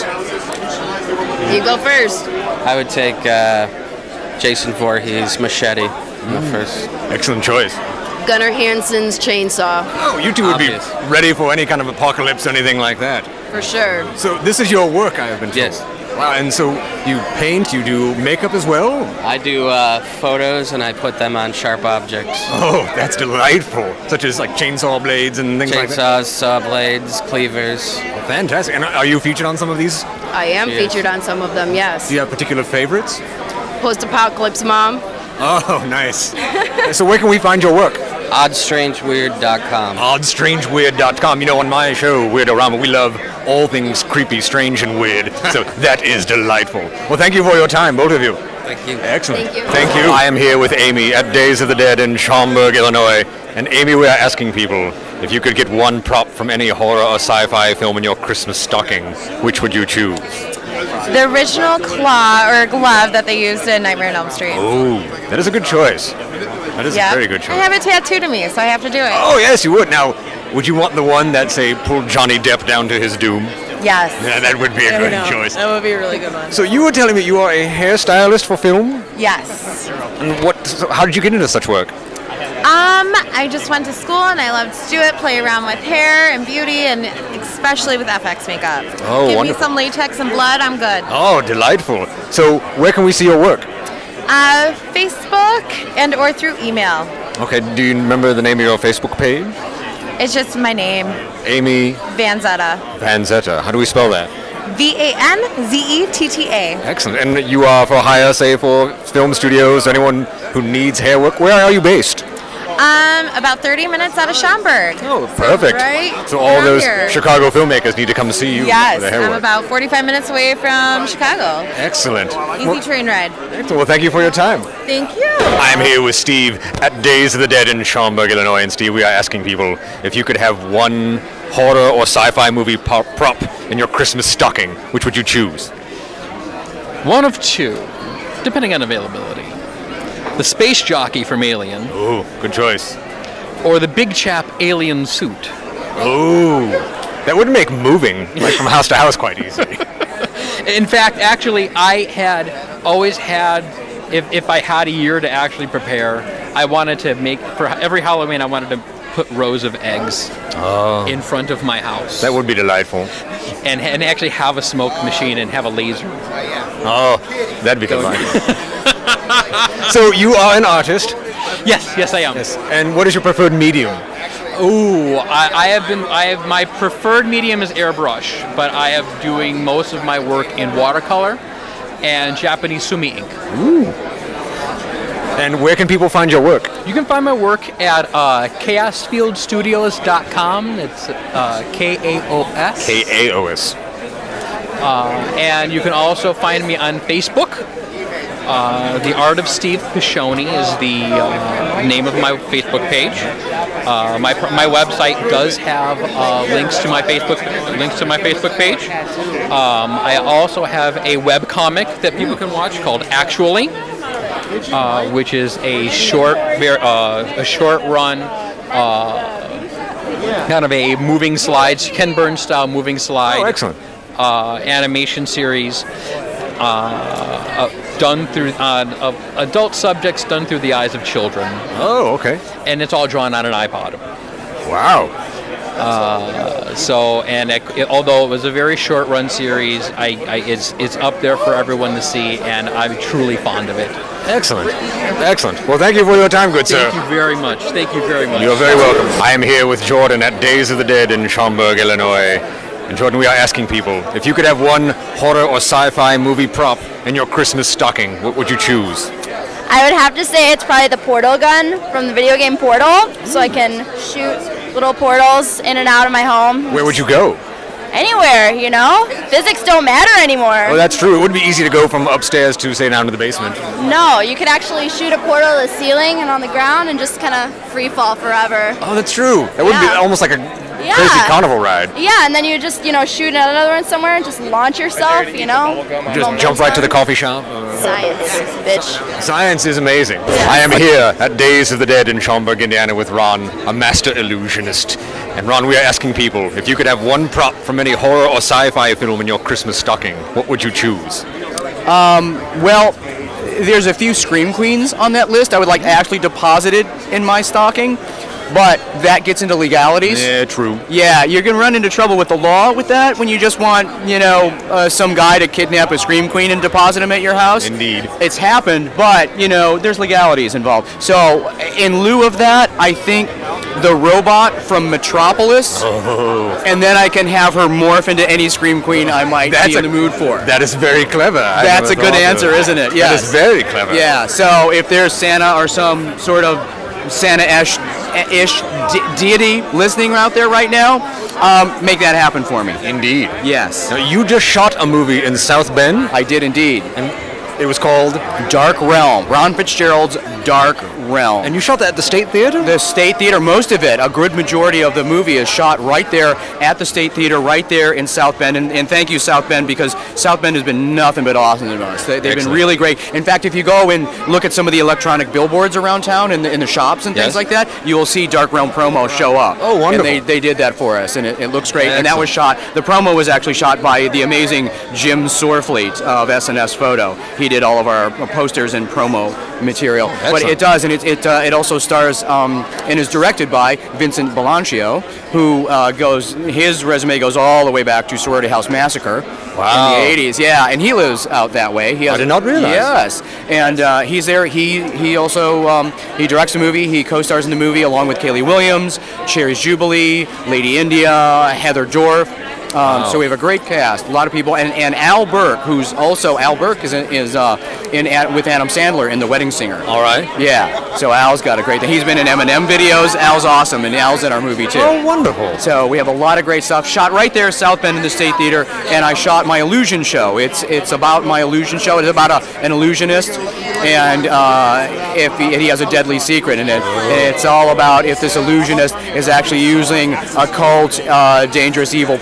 You go first. I would take Jason Voorhees' machete first. Excellent choice. Gunnar Hansen's chainsaw. Oh, you two would be ready for any kind of apocalypse or anything like that. For sure. So this is your work, I have been told. Yes. Wow, and so you paint, you do makeup as well? I do photos and I put them on sharp objects. Oh, that's delightful. Such as like chainsaw blades and things like that? Chainsaws, saw blades, cleavers. Oh, fantastic. And are you featured on some of these? I am featured on some of them, yes. Do you have particular favorites? Post-apocalypse mom. Oh, nice. So where can we find your work? Oddstrangeweird.com. Oddstrangeweird.com. You know, on my show, Weird-O-Rama, we love all things creepy, strange, and weird. So that is delightful. Well, thank you for your time, both of you. Thank you. Excellent. Thank you. Thank you. I am here with Amy at Days of the Dead in Schaumburg, Illinois. And Amy, we are asking people, if you could get one prop from any horror or sci-fi film in your Christmas stocking, which would you choose? The original claw or glove that they used in Nightmare on Elm Street. Oh, that is a good choice. That is a very good choice. I have it tattooed to me, so I have to do it. Oh, yes, you would. Now, would you want the one that, say, pulled Johnny Depp down to his doom? Yes. Yeah, that would be a great choice. That would be a really good one. So you were telling me you are a hairstylist for film? Yes. And how did you get into such work? I just went to school and I loved to do it, play around with hair and beauty, and especially with FX makeup. Oh, Give wonderful. me some latex and blood, I'm good. Oh, delightful. So where can we see your work? Facebook and or through email. Okay, do you remember the name of your Facebook page? It's just my name, Amy Vanzetta. Vanzetta. How do we spell that? Vanzetta. Excellent. And you are for hire, say, for film studios, anyone who needs hair work. Where are you based? About 30 minutes out of Schaumburg. Oh, perfect. Right? So all Around those here. Chicago filmmakers need to come see you Yes, for the hair I'm work. about 45 minutes away from Chicago. Excellent. Easy train ride. Excellent. Well, thank you for your time. Thank you. I'm here with Steve at Days of the Dead in Schaumburg, Illinois. And Steve, we are asking people, if you could have one horror or sci-fi movie prop in your Christmas stocking, which would you choose? One of two, depending on availability. The space jockey from Alien. Oh, good choice. Or the big chap alien suit. Oh, that would make moving like from house to house quite easy. In fact, actually, I had always had, if I had a year to actually prepare, I wanted to make, for every Halloween, I wanted to put rows of eggs in front of my house. That would be delightful. And actually have a smoke machine and have a laser. Oh, that'd be delightful. So you are an artist? Yes, I am. Yes. And what is your preferred medium? Ooh, my preferred medium is airbrush, but I am doing most of my work in watercolor and Japanese sumi ink. Ooh. And where can people find your work? You can find my work at chaosfieldstudios.com. It's K-A-O-S. K-A-O-S. And you can also find me on Facebook. The Art of Steve Pishoni is the name of my Facebook page. My website does have links to my Facebook page. I also have a web comic that people can watch called Actually, which is a short run, kind of a moving slides, Ken Burns style moving slide. Oh, excellent. Animation series. Done through adult subjects, done through the eyes of children. Oh, okay. And it's all drawn on an iPod. Wow. Although it was a very short run series, it's up there for everyone to see, and I'm truly fond of it. Excellent. Excellent. Well, thank you for your time, good sir. Thank you very much. Thank you very much. You're very welcome. I am here with Jordan at Days of the Dead in Schaumburg, Illinois. And Jordan, we are asking people, if you could have one horror or sci-fi movie prop in your Christmas stocking, what would you choose? I would have to say it's probably the portal gun from the video game Portal, so I can shoot little portals in and out of my home. Where would you go? Anywhere, you know? Physics don't matter anymore. Oh, that's true. It wouldn't be easy to go from upstairs to, say, down to the basement. No, you could actually shoot a portal to the ceiling and on the ground and just kind of free fall forever. Oh, that's true. That would be almost like a crazy carnival ride. Yeah, and then you just, shoot another one somewhere and just launch yourself, Just jump right to the coffee shop. Science, bitch. Science is amazing. I am here at Days of the Dead in Schaumburg, Indiana with Ron, a master illusionist. And Ron, we are asking people, if you could have one prop from any horror or sci-fi film in your Christmas stocking, what would you choose? Well, there's a few Scream Queens on that list I would like actually deposited in my stocking. But that gets into legalities. Yeah, true. Yeah, you're going to run into trouble with the law with that when you just want, some guy to kidnap a Scream Queen and deposit him at your house. Indeed. It's happened, but, there's legalities involved. So, in lieu of that, I think the robot from Metropolis, and then I can have her morph into any Scream Queen I might be in the mood for. That is very clever. That's a good answer, isn't it? Yes. That is very clever. Yeah, so if there's Santa or some sort of Santa-ish deity listening out there right now, make that happen for me. Indeed. Yes. Now, you just shot a movie in South Bend. I did indeed. And it was called Dark Realm. Ron Fitzgerald's Dark Realm. And you shot that at the State Theater? The State Theater, most of it, a good majority of the movie is shot right there at the State Theater, right there in South Bend. And thank you, South Bend, because South Bend has been nothing but awesome to us. They've been really great. In fact, if you go and look at some of the electronic billboards around town in the shops and things like that, you will see Dark Realm promo show up. Oh, wonderful. And they did that for us, and it looks great. Excellent. And that was shot, the promo was actually shot by the amazing Jim Sorfleet of SNS Photo. He did all of our posters and promo material. But it does, and it also stars and is directed by Vincent Belancio, who his resume goes all the way back to Sorority House Massacre in the 80s. Yeah, and he lives out that way. I did not realize. Yes, and he's there. He also he directs the movie. He co-stars in the movie along with Kaylee Williams, Cherry's Jubilee, Lady India, Heather Dorff. So we have a great cast, a lot of people, and Al Burke, who's also with Adam Sandler in The Wedding Singer. All right. Yeah. So Al's got a great thing. He's been in Eminem videos. Al's awesome, and Al's in our movie too. Oh, wonderful. So we have a lot of great stuff. Shot right there, South Bend in the State Theater, and I shot my illusion show. It's about my illusion show. It's about an illusionist, and if he has a deadly secret in it. And it's all about if this illusionist is actually using occult, dangerous, evil powers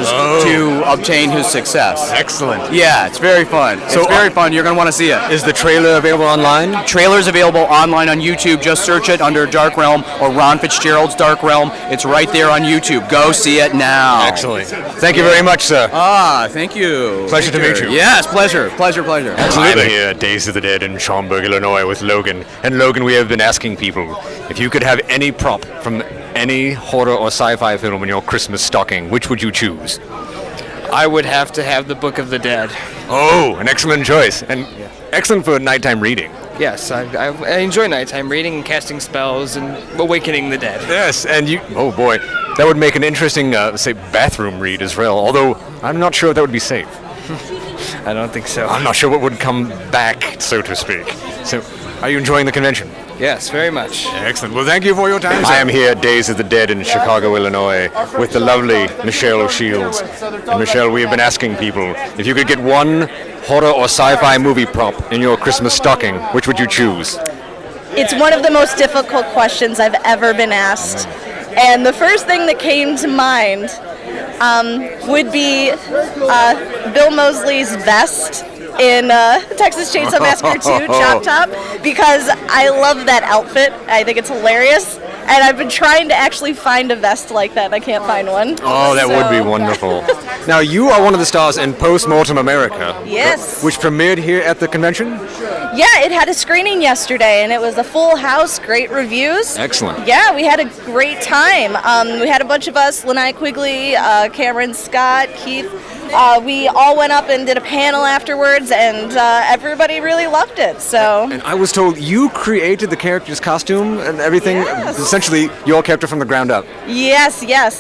characters to obtain his success. Excellent. Yeah, it's very fun. It's very fun. You're going to want to see it. Is the trailer available online? Trailer's available online on YouTube. Just search it under Dark Realm or Ron Fitzgerald's Dark Realm. It's right there on YouTube. Go see it now. Excellent. Thank you very much, sir. Thank you. Pleasure to meet you. Yes, pleasure. Pleasure. Absolutely. I'm here at Days of the Dead in Schaumburg, Illinois with Logan. And Logan, we have been asking people, if you could have any prop from any horror or sci-fi film in your Christmas stocking, which would you choose? I would have to have the Book of the Dead. Oh, an excellent choice. And excellent for nighttime reading. Yes, I enjoy nighttime reading and casting spells and awakening the dead. Yes, and you... Oh, boy. That would make an interesting, say, bathroom read as well. Although, I'm not sure if that would be safe. I don't think so. I'm not sure what would come back, so to speak. So, are you enjoying the convention? Yes, very much. Excellent. Well, thank you for your time, sir. I am here at Days of the Dead in Chicago, Illinois, with the lovely Michelle O'Shields. And Michelle, we have been asking people, if you could get one horror or sci-fi movie prop in your Christmas stocking, which would you choose? It's one of the most difficult questions I've ever been asked. And the first thing that came to mind would be Bill Moseley's vest in Texas Chainsaw Massacre 2, Chop Top, because I love that outfit. I think it's hilarious. And I've been trying to actually find a vest like that. I can't find one. Oh, that would be wonderful. Now, you are one of the stars in Postmortem America. Yes. Which premiered here at the convention? Yeah, it had a screening yesterday, and it was a full house, great reviews. Excellent. Yeah, we had a great time. We had a bunch of us, Lanai Quigley, Cameron Scott, Keith. We all went up and did a panel afterwards, and everybody really loved it. So. And I was told you created the character's costume and everything, essentially your character from the ground up. Yes.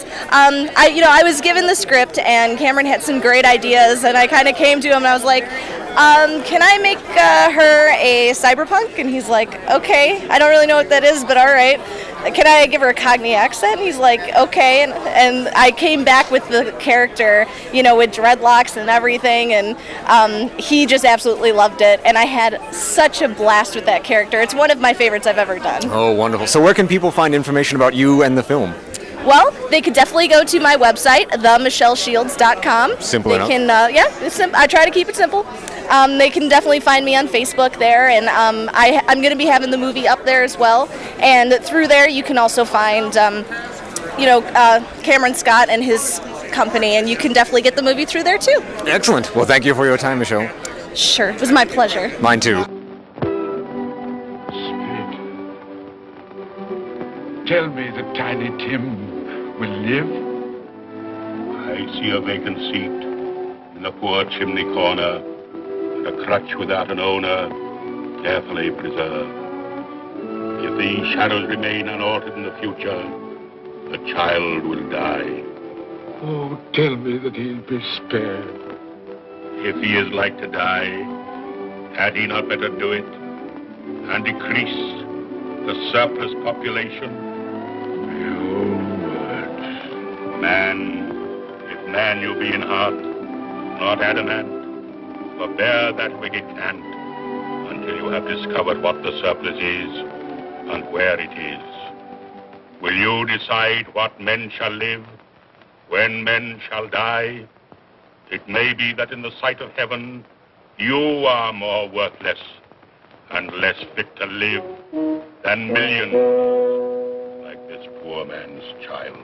I was given the script, and Cameron had some great ideas, and I kind of came to him and I was like, can I make her a cyberpunk? And he's like, okay. I don't really know what that is, but all right. Can I give her a Cockney accent? He's like, okay. And I came back with the character, with dreadlocks and everything, and he just absolutely loved it. And I had such a blast with that character. It's one of my favorites I've ever done. Oh, wonderful. So where can people find information about you and the film? Well, they could definitely go to my website, themichelleshields.com. Simple enough. They can, I try to keep it simple. They can definitely find me on Facebook there, and I'm going to be having the movie up there as well. And through there, you can also find, Cameron Scott and his company, and you can definitely get the movie through there too. Excellent. Well, thank you for your time, Michelle. Sure, it was my pleasure. Mine too. Tell me that Tiny Tim will live? I see a vacant seat in a poor chimney corner, and a crutch without an owner, carefully preserved. If these shadows remain unaltered in the future, the child will die. Oh, tell me that he'll be spared. If he is like to die, had he not better do it and decrease the surplus population? Man, if man you be in heart, not adamant, forbear that wicked cant until you have discovered what the surplus is and where it is. Will you decide what men shall live, when men shall die? It may be that in the sight of heaven, you are more worthless and less fit to live than millions like this poor man's child.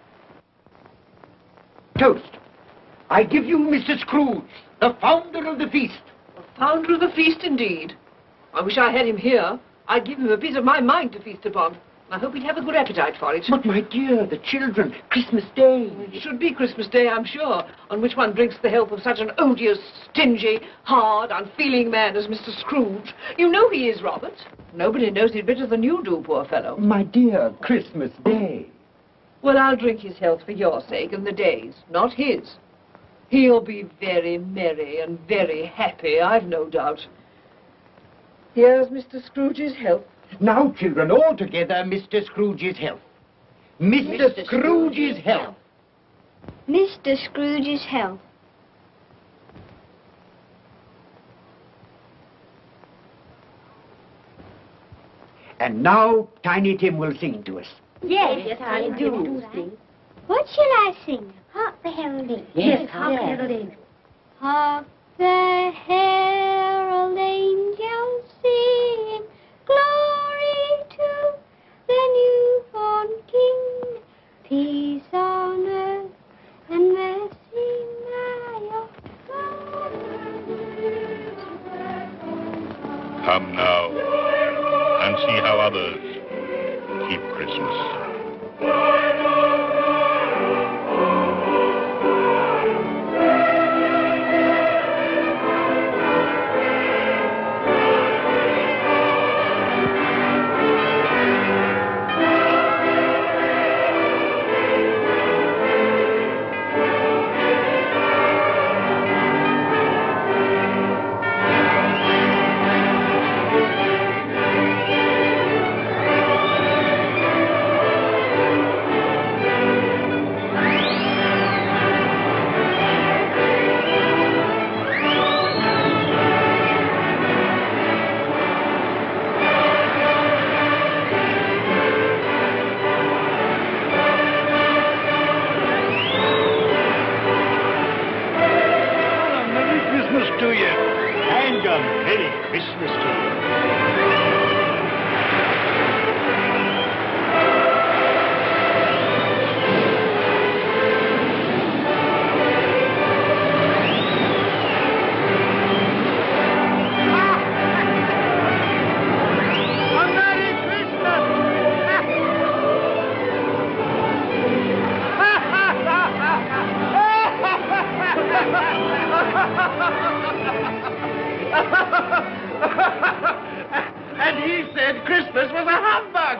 Toast. I give you Mr. Scrooge, the founder of the feast. The founder of the feast, indeed. I wish I had him here. I'd give him a piece of my mind to feast upon. I hope he'd have a good appetite for it. But, my dear, the children, Christmas Day. It should be Christmas Day, I'm sure, on which one drinks the health of such an odious, stingy, hard, unfeeling man as Mr. Scrooge. You know he is, Robert. Nobody knows it better than you do, poor fellow. My dear, Christmas Day. Well, I'll drink his health for your sake and the day's, not his. He'll be very merry and very happy, I've no doubt. Here's Mr. Scrooge's health. Now, children, all together, Mr. Scrooge's health. Mr. Scrooge's health. Mr. Scrooge's health. And now, Tiny Tim will sing to us. Yes, I do sing. What shall I sing? the heralding. Yes, hark the heralding. Hark the herald angels sing, glory to the newborn King, peace on earth and mercy nigh of God. Come now and see how others keep Christmas. And he said Christmas was a humbug.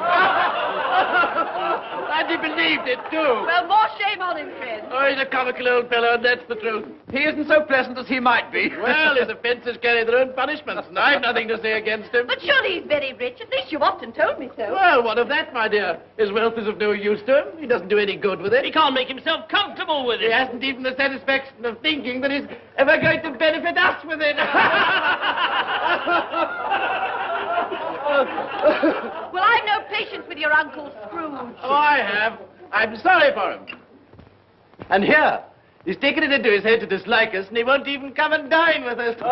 And he believed it, too. Well, more shame on him, friend. Oh, he's a comical old fellow, and that's the truth. He isn't so pleasant as he might be. Well, his offences carry their own punishments, and I've nothing to say against him. But surely he's very rich. At least you've often told me so. Well, what of that, my dear? His wealth is of no use to him. He doesn't do any good with it. He can't make himself comfortable with it. He hasn't even the satisfaction of thinking that he's ever going to benefit us with it. Well, I've no patience with your Uncle Scrooge. Oh, I have. I'm sorry for him. And here, he's taken it into his head to dislike us, and he won't even come and dine with us.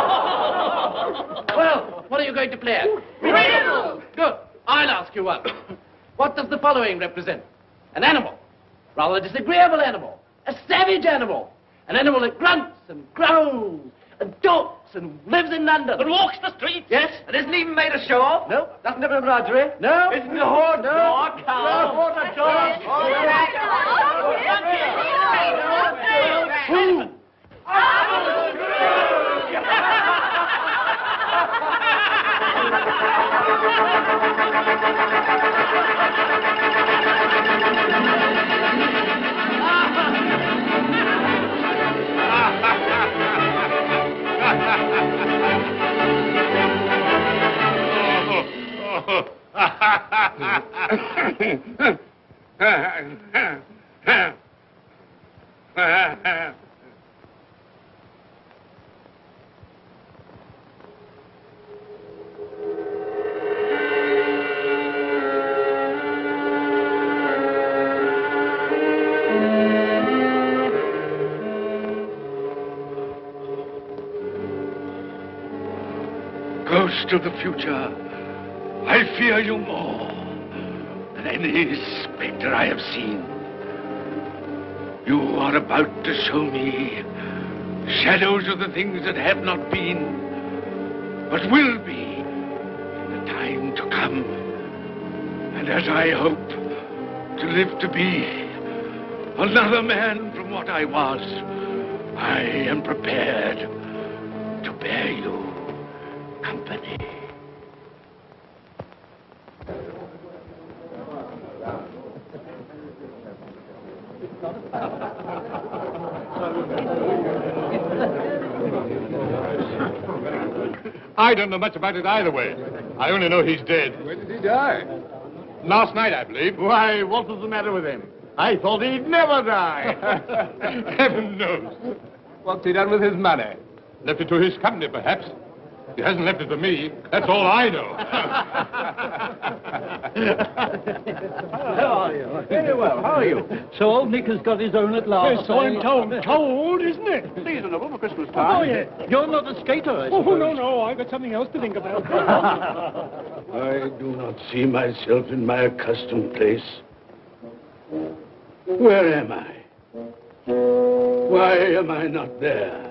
Well, what are you going to play at? Riddles. Good. I'll ask you one. What does the following represent? An animal. Rather a disagreeable animal. A savage animal. An animal that grunts and growls and talks and lives in London. But walks the streets? Yes. And isn't even made a show of? No. Doesn't have a menagerie? No. Isn't a horse? No. No. No. What a dog. Who? Ghost of the future, I fear you more than any spectre I have seen. You are about to show me shadows of the things that have not been, but will be in the time to come. And as I hope to live to be another man from what I was, I am prepared to bear you company. I don't know much about it either way. I only know he's dead. When did he die? Last night, I believe. Why, what was the matter with him? I thought he'd never die. Heaven knows. What's he done with his money? Left it to his company, perhaps. He hasn't left it to me. That's all I know. How are you? Very well. How are you? So old Nick has got his own at last. Yes, so I'm told. Told, isn't it? Seasonable for Christmas time. Oh, yeah. You're not a skater, I suppose. Oh, no. I've got something else to think about. I do not see myself in my accustomed place. Where am I? Why am I not there?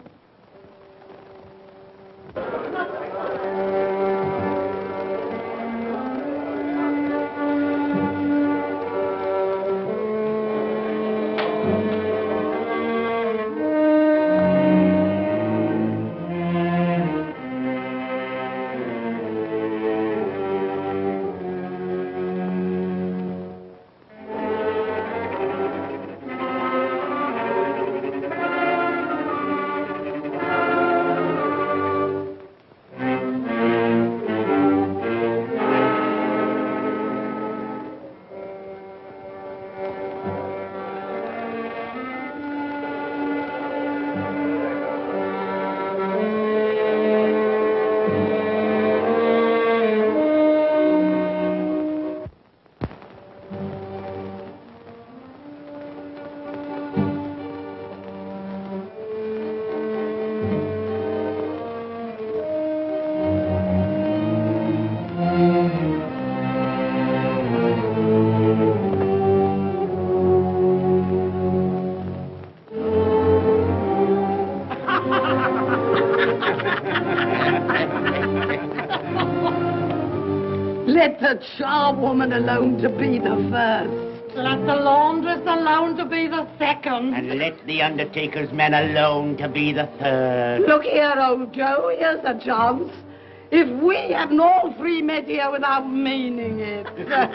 Let the charwoman alone to be the first. Let the laundress alone to be the second. And let the undertaker's men alone to be the third. Look here, old Joe, here's a chance. If we hadn't all three met here without meaning it.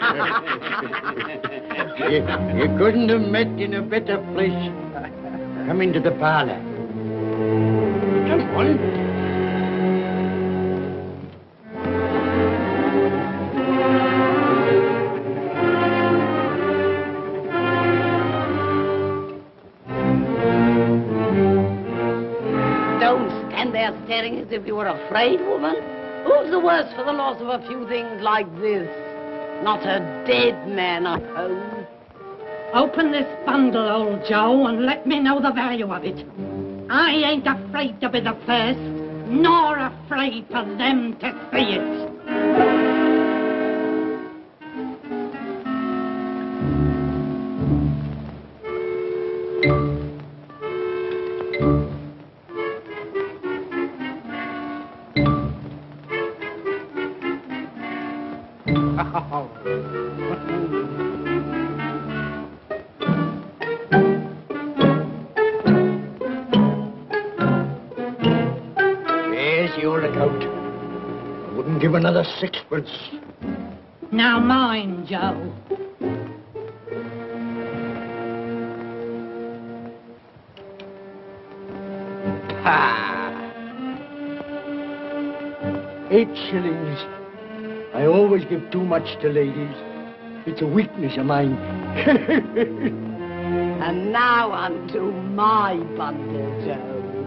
You couldn't have met in a better place. Come into the parlor. Come on. Staring as if you were afraid, woman? Who's the worse for the loss of a few things like this? Not a dead man, I suppose. Open this bundle, old Joe, and let me know the value of it. I ain't afraid to be the first, nor afraid for them to see it. There's your account. I wouldn't give another sixpence. Now mind, Joe. Ha! 8 shillings. I always give too much to ladies. It's a weakness of mine. And now unto my bundle, Joe.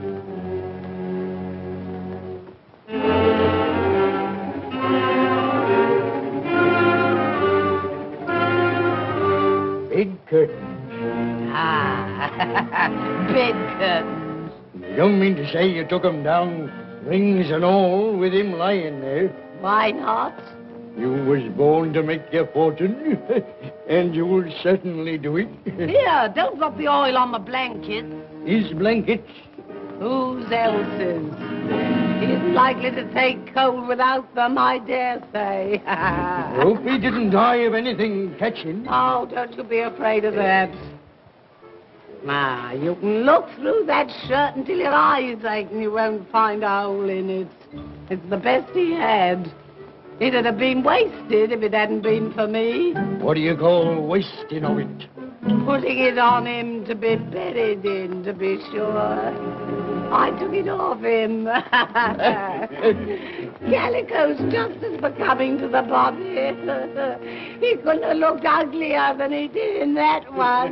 Big curtains. Ah, big curtains. You don't mean to say you took 'em down, rings and all, with him lying there? Why not? You was born to make your fortune, and you'll certainly do it. Here, don't drop the oil on the blankets. His blankets? Whose else's? He isn't likely to take cold without them, I dare say. Hope he didn't die of anything catching. Oh, don't you be afraid of that. You can look through that shirt until your eyes ache and you won't find a hole in it. It's the best he had. It'd have been wasted if it hadn't been for me. What do you call wasting of it? Putting it on him to be buried in, to be sure. I took it off him. Calico's just as becoming to the body. He couldn't have looked uglier than he did in that one.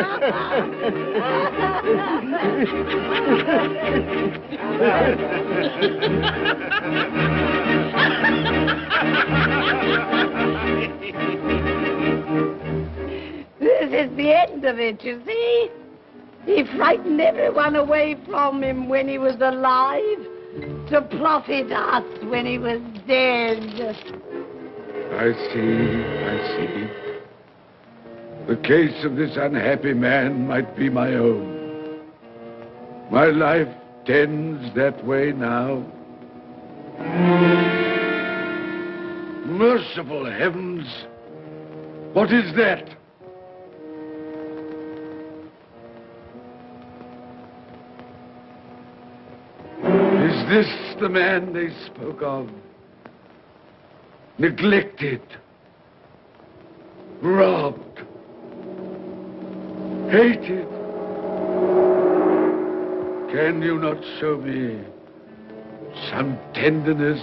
This is the end of it, you see. He frightened everyone away from him when he was alive, to profit us when he was dead. I see. The case of this unhappy man might be my own. My life tends that way now. Merciful heavens! What is that? Is this the man they spoke of? Neglected, robbed, hated. Can you not show me some tenderness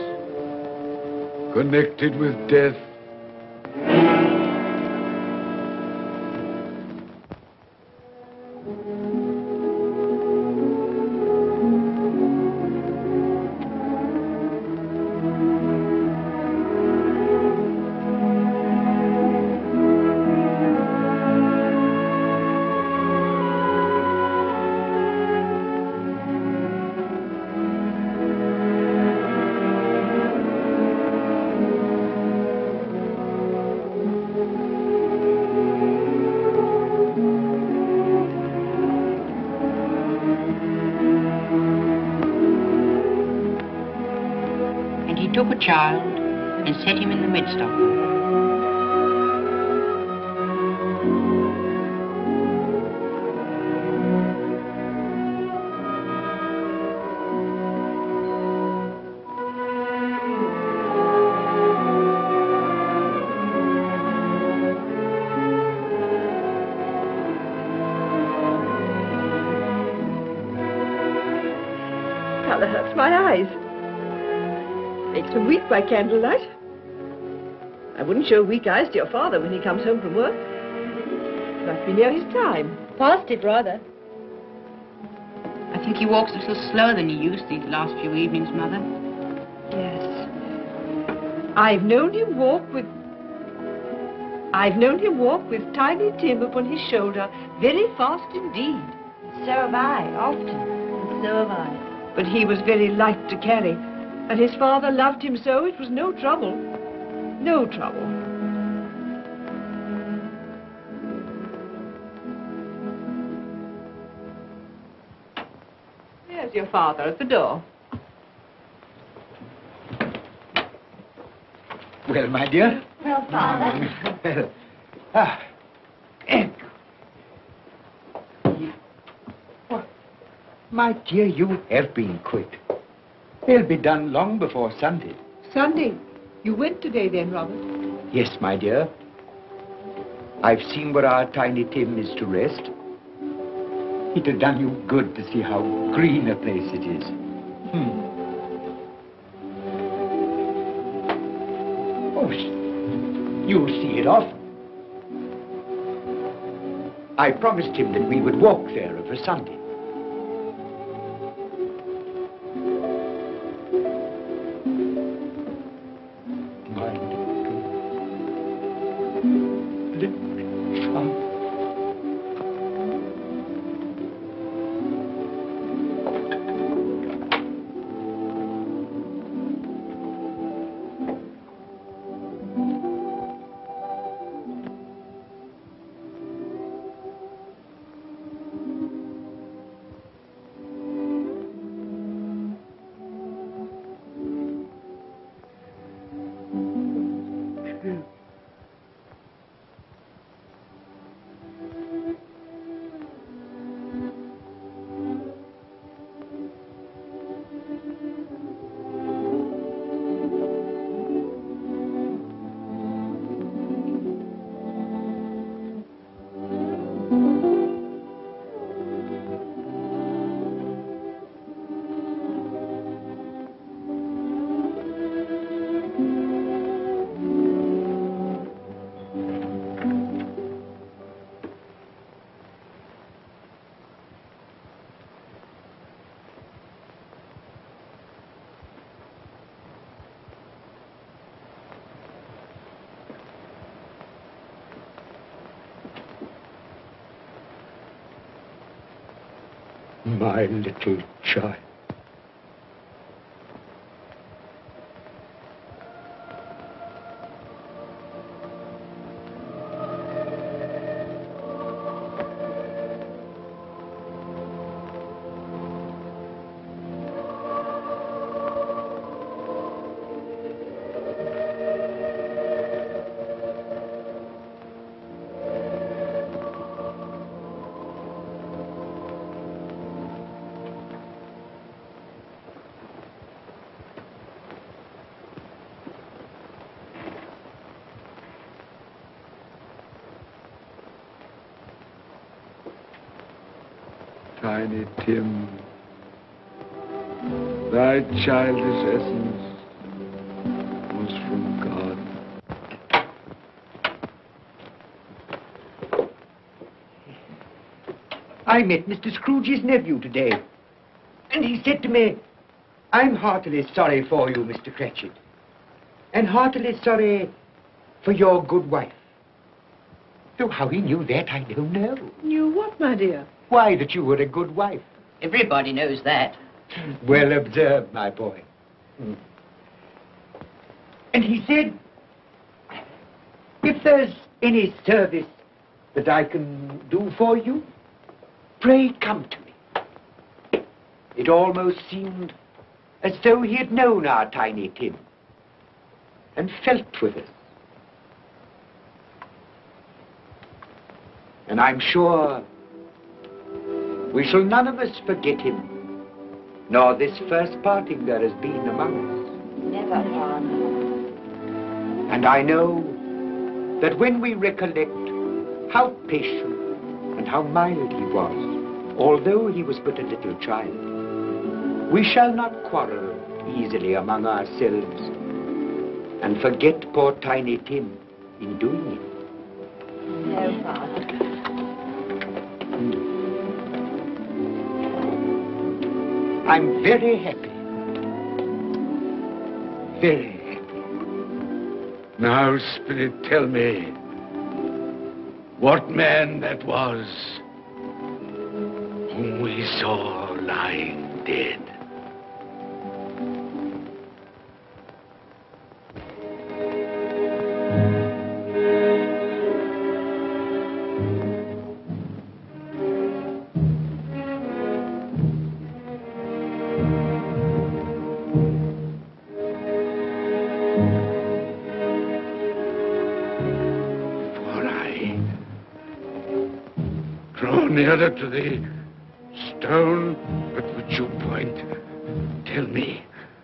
connected with death? Took a child and set him in the midst of them. Colour hurts my eyes. Makes me weak by candlelight. I wouldn't show weak eyes to your father when he comes home from work. Must be near his time. Past it, rather. I think he walks a little slower than he used these last few evenings, Mother. Yes. I've known him walk with Tiny Tim upon his shoulder very fast indeed. So have I, often. And so have I. But he was very light to carry. And his father loved him so it was no trouble. No trouble. There's your father at the door. Well, my dear. Well, Father. Well, my dear, you have been quick. They'll be done long before Sunday. Sunday? You went today then, Robert? Yes, my dear. I've seen where our Tiny Tim is to rest. It'd have done you good to see how green a place it is. Oh, you'll see it often. I promised him that we would walk there of a Sunday. my little child. Tiny Tim, thy childish essence was from God. I met Mr. Scrooge's nephew today, and he said to me, "I'm heartily sorry for you, Mr. Cratchit, and heartily sorry for your good wife." Though how he knew that, I don't know. Knew what, my dear? Why, that you were a good wife. Everybody knows that. Well observed, my boy. And he said, if there's any service that I can do for you, pray come to me. It almost seemed as though he had known our Tiny Tim and felt with us. And I'm sure we shall none of us forget him, nor this first parting there has been among us. Never, Father. And I know that when we recollect how patient and how mild he was, although he was but a little child, we shall not quarrel easily among ourselves and forget poor Tiny Tim in doing it. No, Father. I'm very happy. Very happy. Now, Spirit, tell me what man that was whom we saw lying dead. Nearer to the stone at which you point, tell me,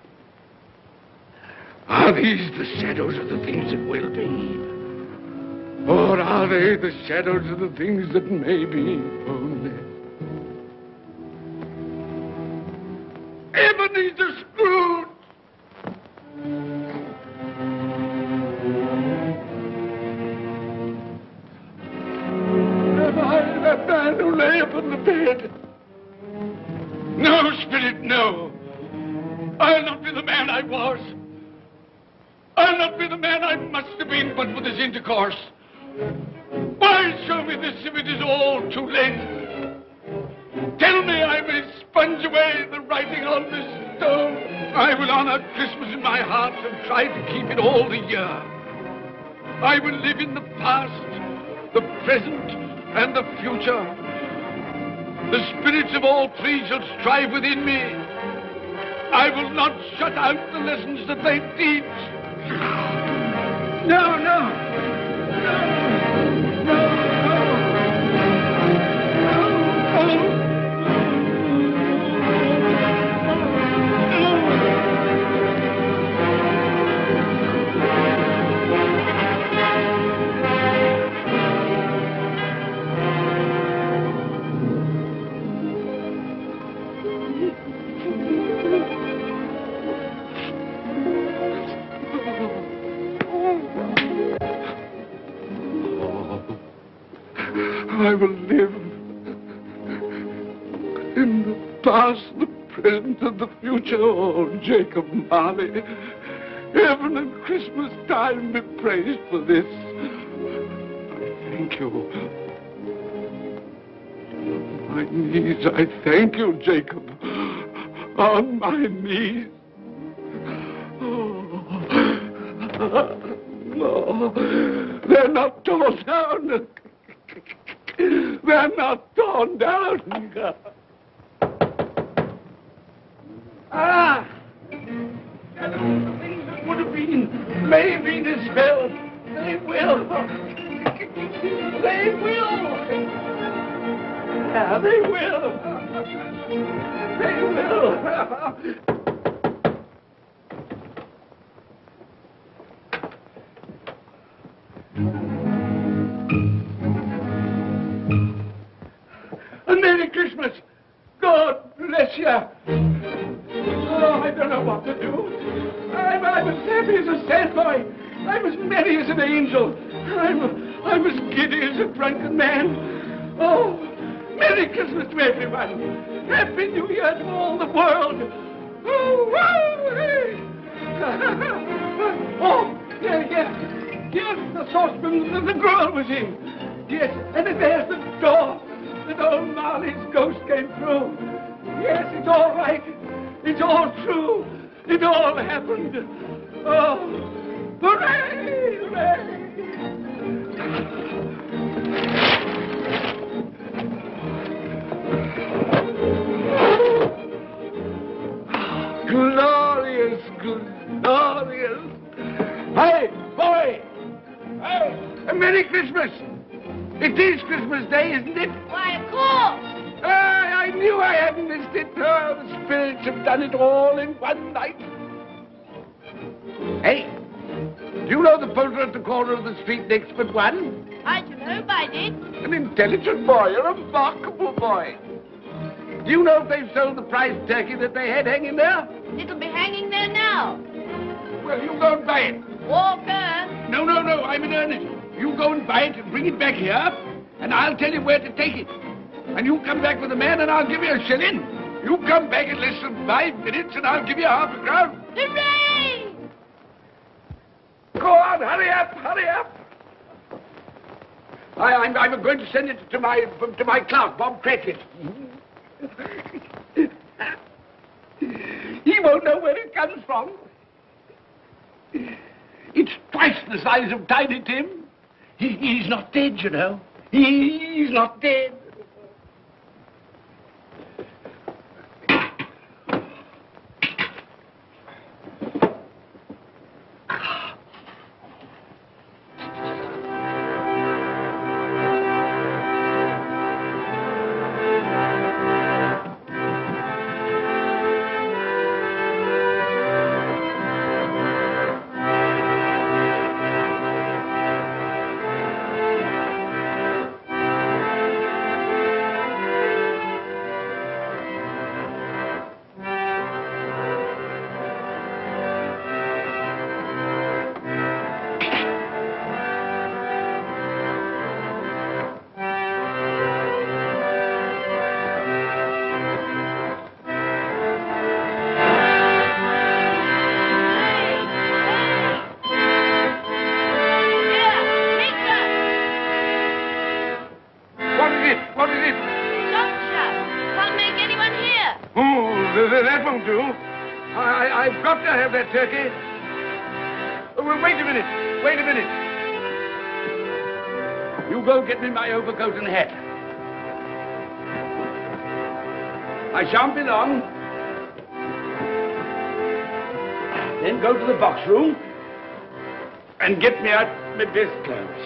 are these the shadows of the things that will be? Or are they the shadows of the things that may be only? Ebenezer Scrooge! That man who lay upon the bed. No, Spirit, no. I'll not be the man I was. I'll not be the man I must have been but for this intercourse. Why show me this if it is all too late? Tell me I may sponge away the writing on this stone. I will honor Christmas in my heart and try to keep it all the year. I will live in the past, the present, and the future. The spirits of all three shall strive within me. I will not shut out the lessons that they teach. No, no. No, no, no. No, no. I will live in the past, the present, and the future. Oh, Jacob Marley, heaven and Christmas time be praised for this. I thank you. my knees, I thank you, Jacob. On my knees. No, they're not torn down. They're not torn down. Ah! Things that would have been may be dispelled. They will. They will. Yeah, they will. They will. And Merry Christmas. God bless you. Oh, I don't know what to do. I'm as happy as a sandboy. I'm as merry as an angel. I'm as giddy as a drunken man. Oh, Merry Christmas to everyone. Happy New Year to all the world. Oh, wow, hey. Oh, yeah. Yes, the saucepan that the girl was in. Yes, and there's the door that old Marley's ghost came through. Yes, it's all right. It's all true. It all happened. Oh, hooray, hooray. Glorious, glorious. Hey, boy! Hey, a Merry Christmas! It is Christmas Day, isn't it? Why, of course! I knew I hadn't missed it. Oh, the spirits have done it all in one night. Hey, do you know the poulterer at the corner of the street next but one? I should hope I did. An intelligent boy, a remarkable boy. Do you know if they've sold the prize turkey that they had hanging there? It'll be hanging there now. Well, you go and buy it. Walker! No, I'm in earnest. You go and buy it and bring it back here, and I'll tell you where to take it. And you come back with the man, and I'll give you a shilling. You come back in less than 5 minutes, and I'll give you half a crown. Hooray! Go on, hurry up. I'm going to send it to my clerk, Bob Cratchit. He won't know where it comes from. It's twice the size of Tiny Tim. He's not dead, you know. He's not dead. That won't do. I've got to have that turkey. Oh, wait a minute. You go get me my overcoat and hat. I shan't be long. Then go to the box room and get me out my best clothes.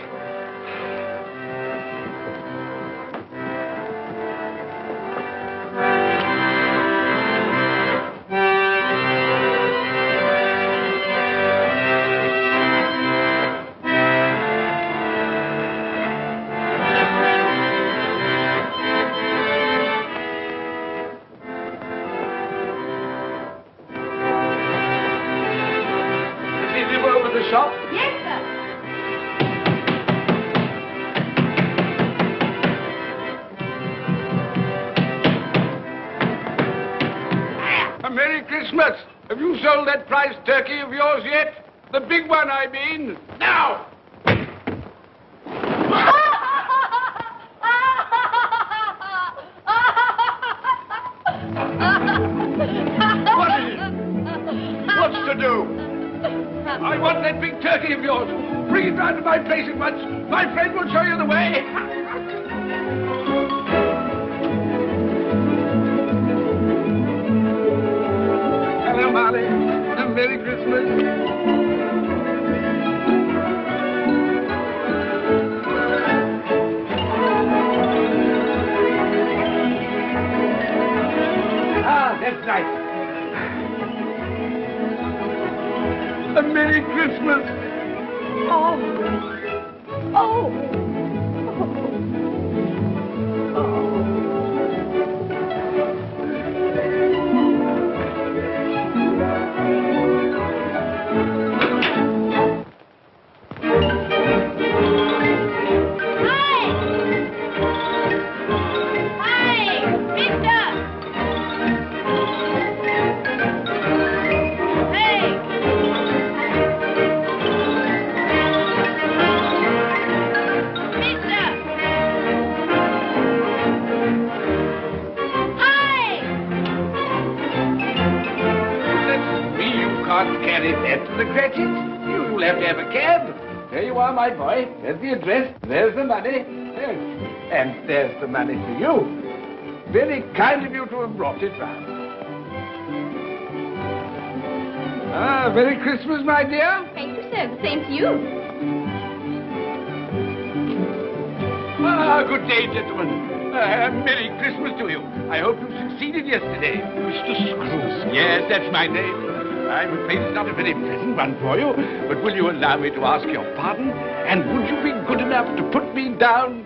Shop? Yes, sir. A Merry Christmas. Have you sold that prize turkey of yours yet? The big one, I mean. Now! lots to do. I want that big turkey of yours. Bring it round to my place at once. My friend will show you the way. Hello, Molly. And Merry Christmas. That's right. A Merry Christmas. Oh. Oh. You'll have to have a cab. There you are, my boy. There's the address. There's the money. Yes. And there's the money for you. Very kind of you to have brought it round. Ah, Merry Christmas, my dear. Thank you, sir. The same to you. Ah, good day, gentlemen. Merry Christmas to you. I hope you succeeded yesterday. Mr. Scrooge. Yes, that's my name. I'm afraid it's not a very pleasant one for you, but will you allow me to ask your pardon? And would you be good enough to put me down?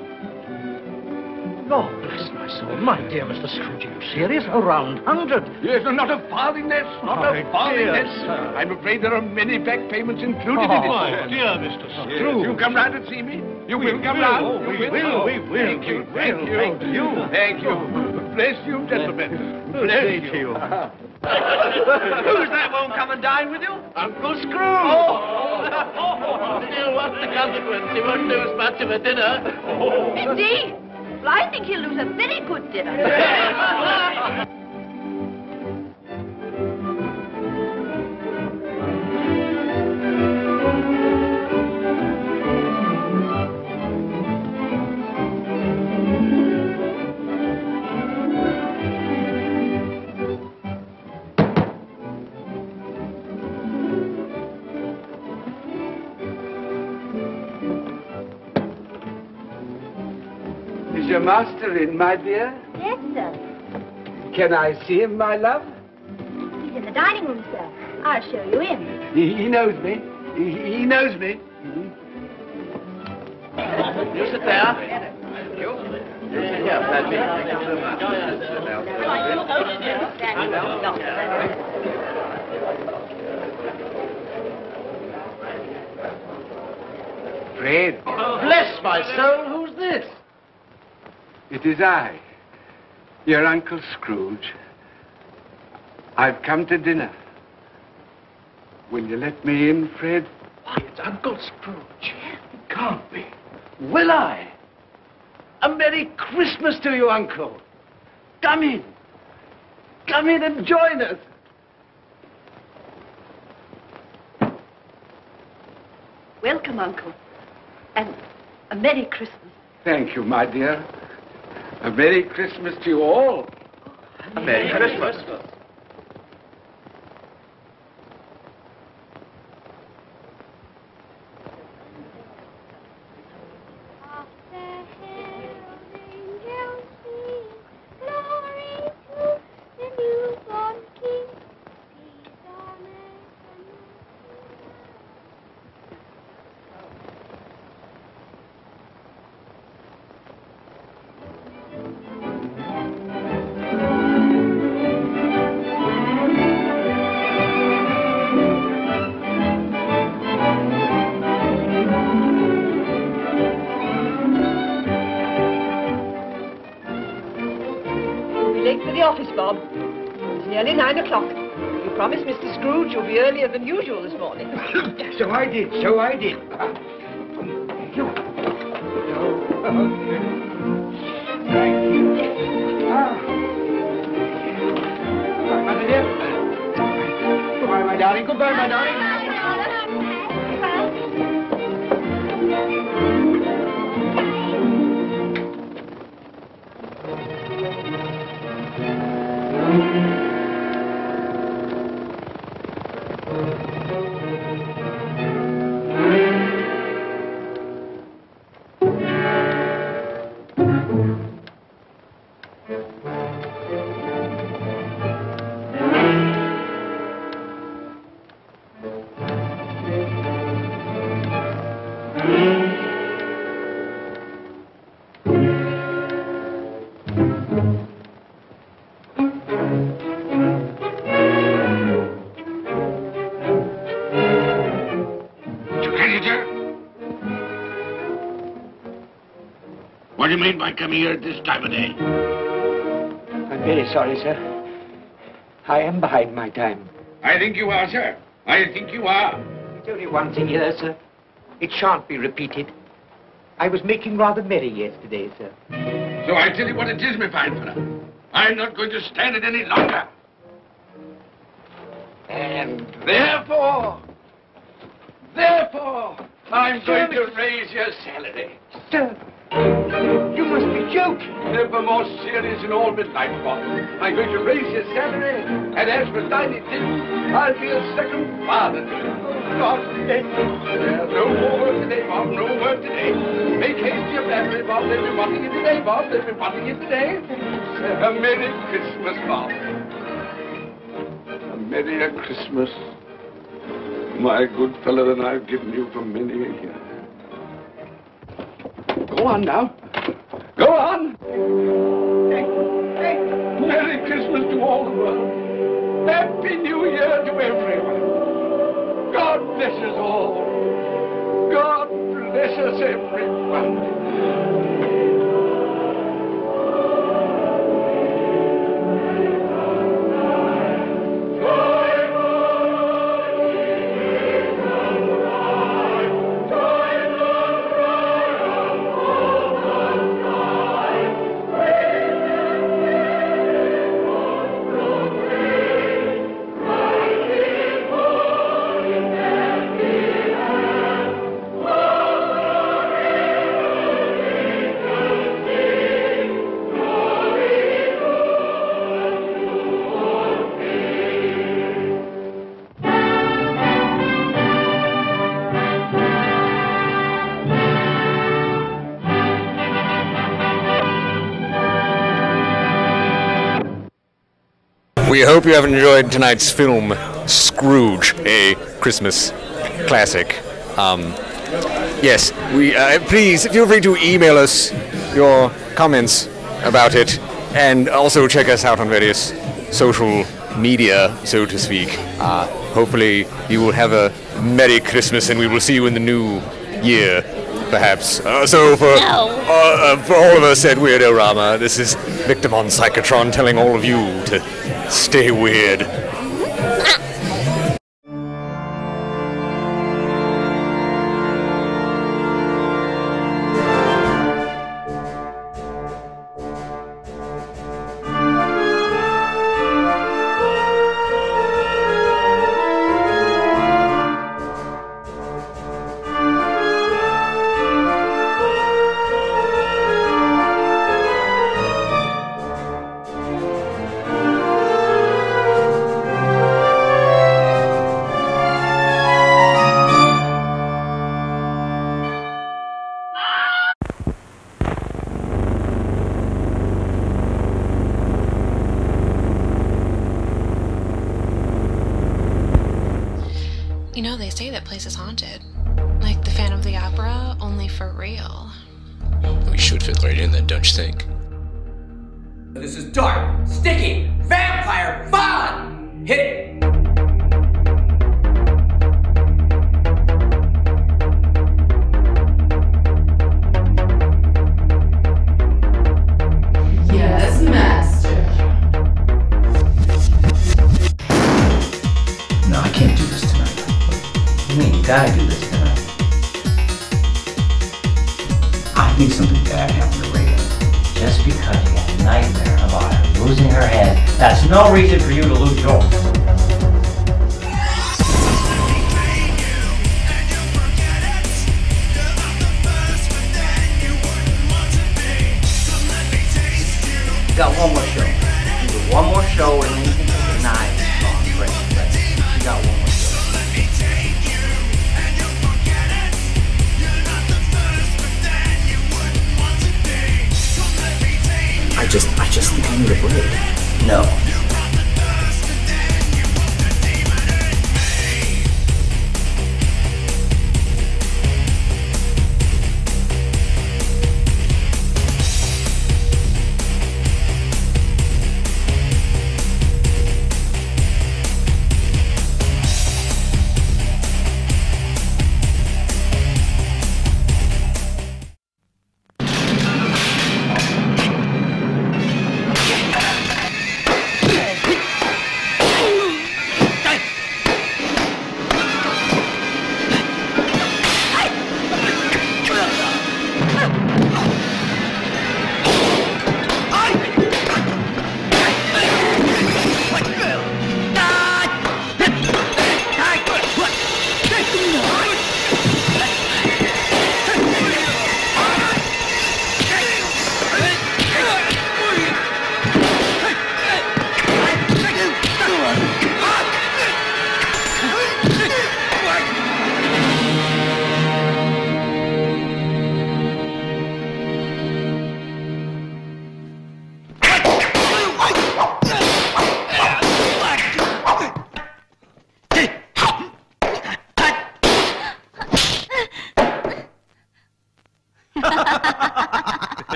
Lord bless my soul. My dear Mr. Scrooge, are you serious? A round 100? Yes, not a farthing less. Not a farthing less. I'm afraid there are many back payments included in it. My dear Mr. Scrooge. Yes, you come round and see me? You will come round? Oh, we will. Thank you. Thank you. Bless you, gentlemen. Bless you. Who's that won't come and dine with you? Uncle Scrooge. Still, what's the consequence? He won't lose much of a dinner. Indeed. Well, I think he'll lose a very good dinner. Is your master in, my dear? Yes, sir. Can I see him, my love? He's in the dining room, sir. I'll show you in. He knows me. He knows me. You sit there. Thank you. You sit here, Paddy. Thank you so much. Fred. Bless my soul, who's this? It is I, your Uncle Scrooge. I've come to dinner. Will you let me in, Fred? Why, it's Uncle Scrooge. It can't be. Will I? A Merry Christmas to you, Uncle. Come in. Come in and join us. Welcome, Uncle. And a Merry Christmas. Thank you, my dear. A Merry Christmas to you all. A Merry Christmas. Bob. It's nearly 9 o'clock. You promised Mr. Scrooge you'll be earlier than usual this morning. So I did. Thank you. Thank you. My dear. Goodbye, my darling. Goodbye, my darling. What do you mean by coming here at this time of day? I'm very sorry, sir. I am behind my time. I think you are, sir. I think you are. It's only once a year, sir. It shan't be repeated. I was making rather merry yesterday, sir. So I tell you what it is, my fine fellow. I'm not going to stand it any longer. And therefore, I'm going to raise your salary. Sir, you must be joking. Never more serious in all my life, Bob. I'm going to raise your salary, and as for tiny things, I'll be a second father to you. God bless you. No more work today, Bob. No work today. Make haste to your family, Bob. They'll be wanting you today, Bob. They'll be wanting you today. A Merry Christmas, Bob. A Merry Christmas. My good fellow and I've given you for many a year. Go on now. Go on. Merry Christmas to all the world. Happy New Year to everyone. God bless us all. God bless us everyone. We hope you have enjoyed tonight's film, Scrooge, a Christmas classic. Yes, please feel free to email us your comments about it, and also check us out on various social media, so to speak. Hopefully you will have a Merry Christmas, and we will see you in the new year, perhaps. So for all of us at Weird-O-Rama, this is Victor von Psychotron telling all of you to stay weird. You know, they say that place is haunted. Like the Phantom of the Opera, only for real. We should fit right in then, don't you think? This is dark, sticky, vampire fun! Hit it! Yes, master. No, I can't do this tonight. What do you mean? You gotta do this tonight. I think something bad happened to Reagan. Just because you had a nightmare about her losing her head, that's no reason for you to lose yours.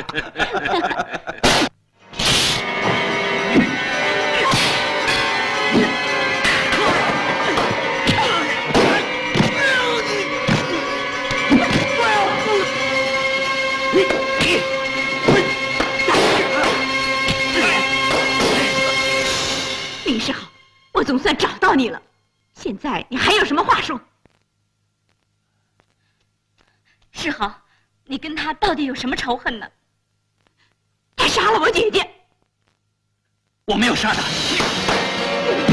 李世豪，我总算找到你了。现在你还有什么话说？世豪，你跟他到底有什么仇恨呢？他杀了我姐姐。 我没有杀他。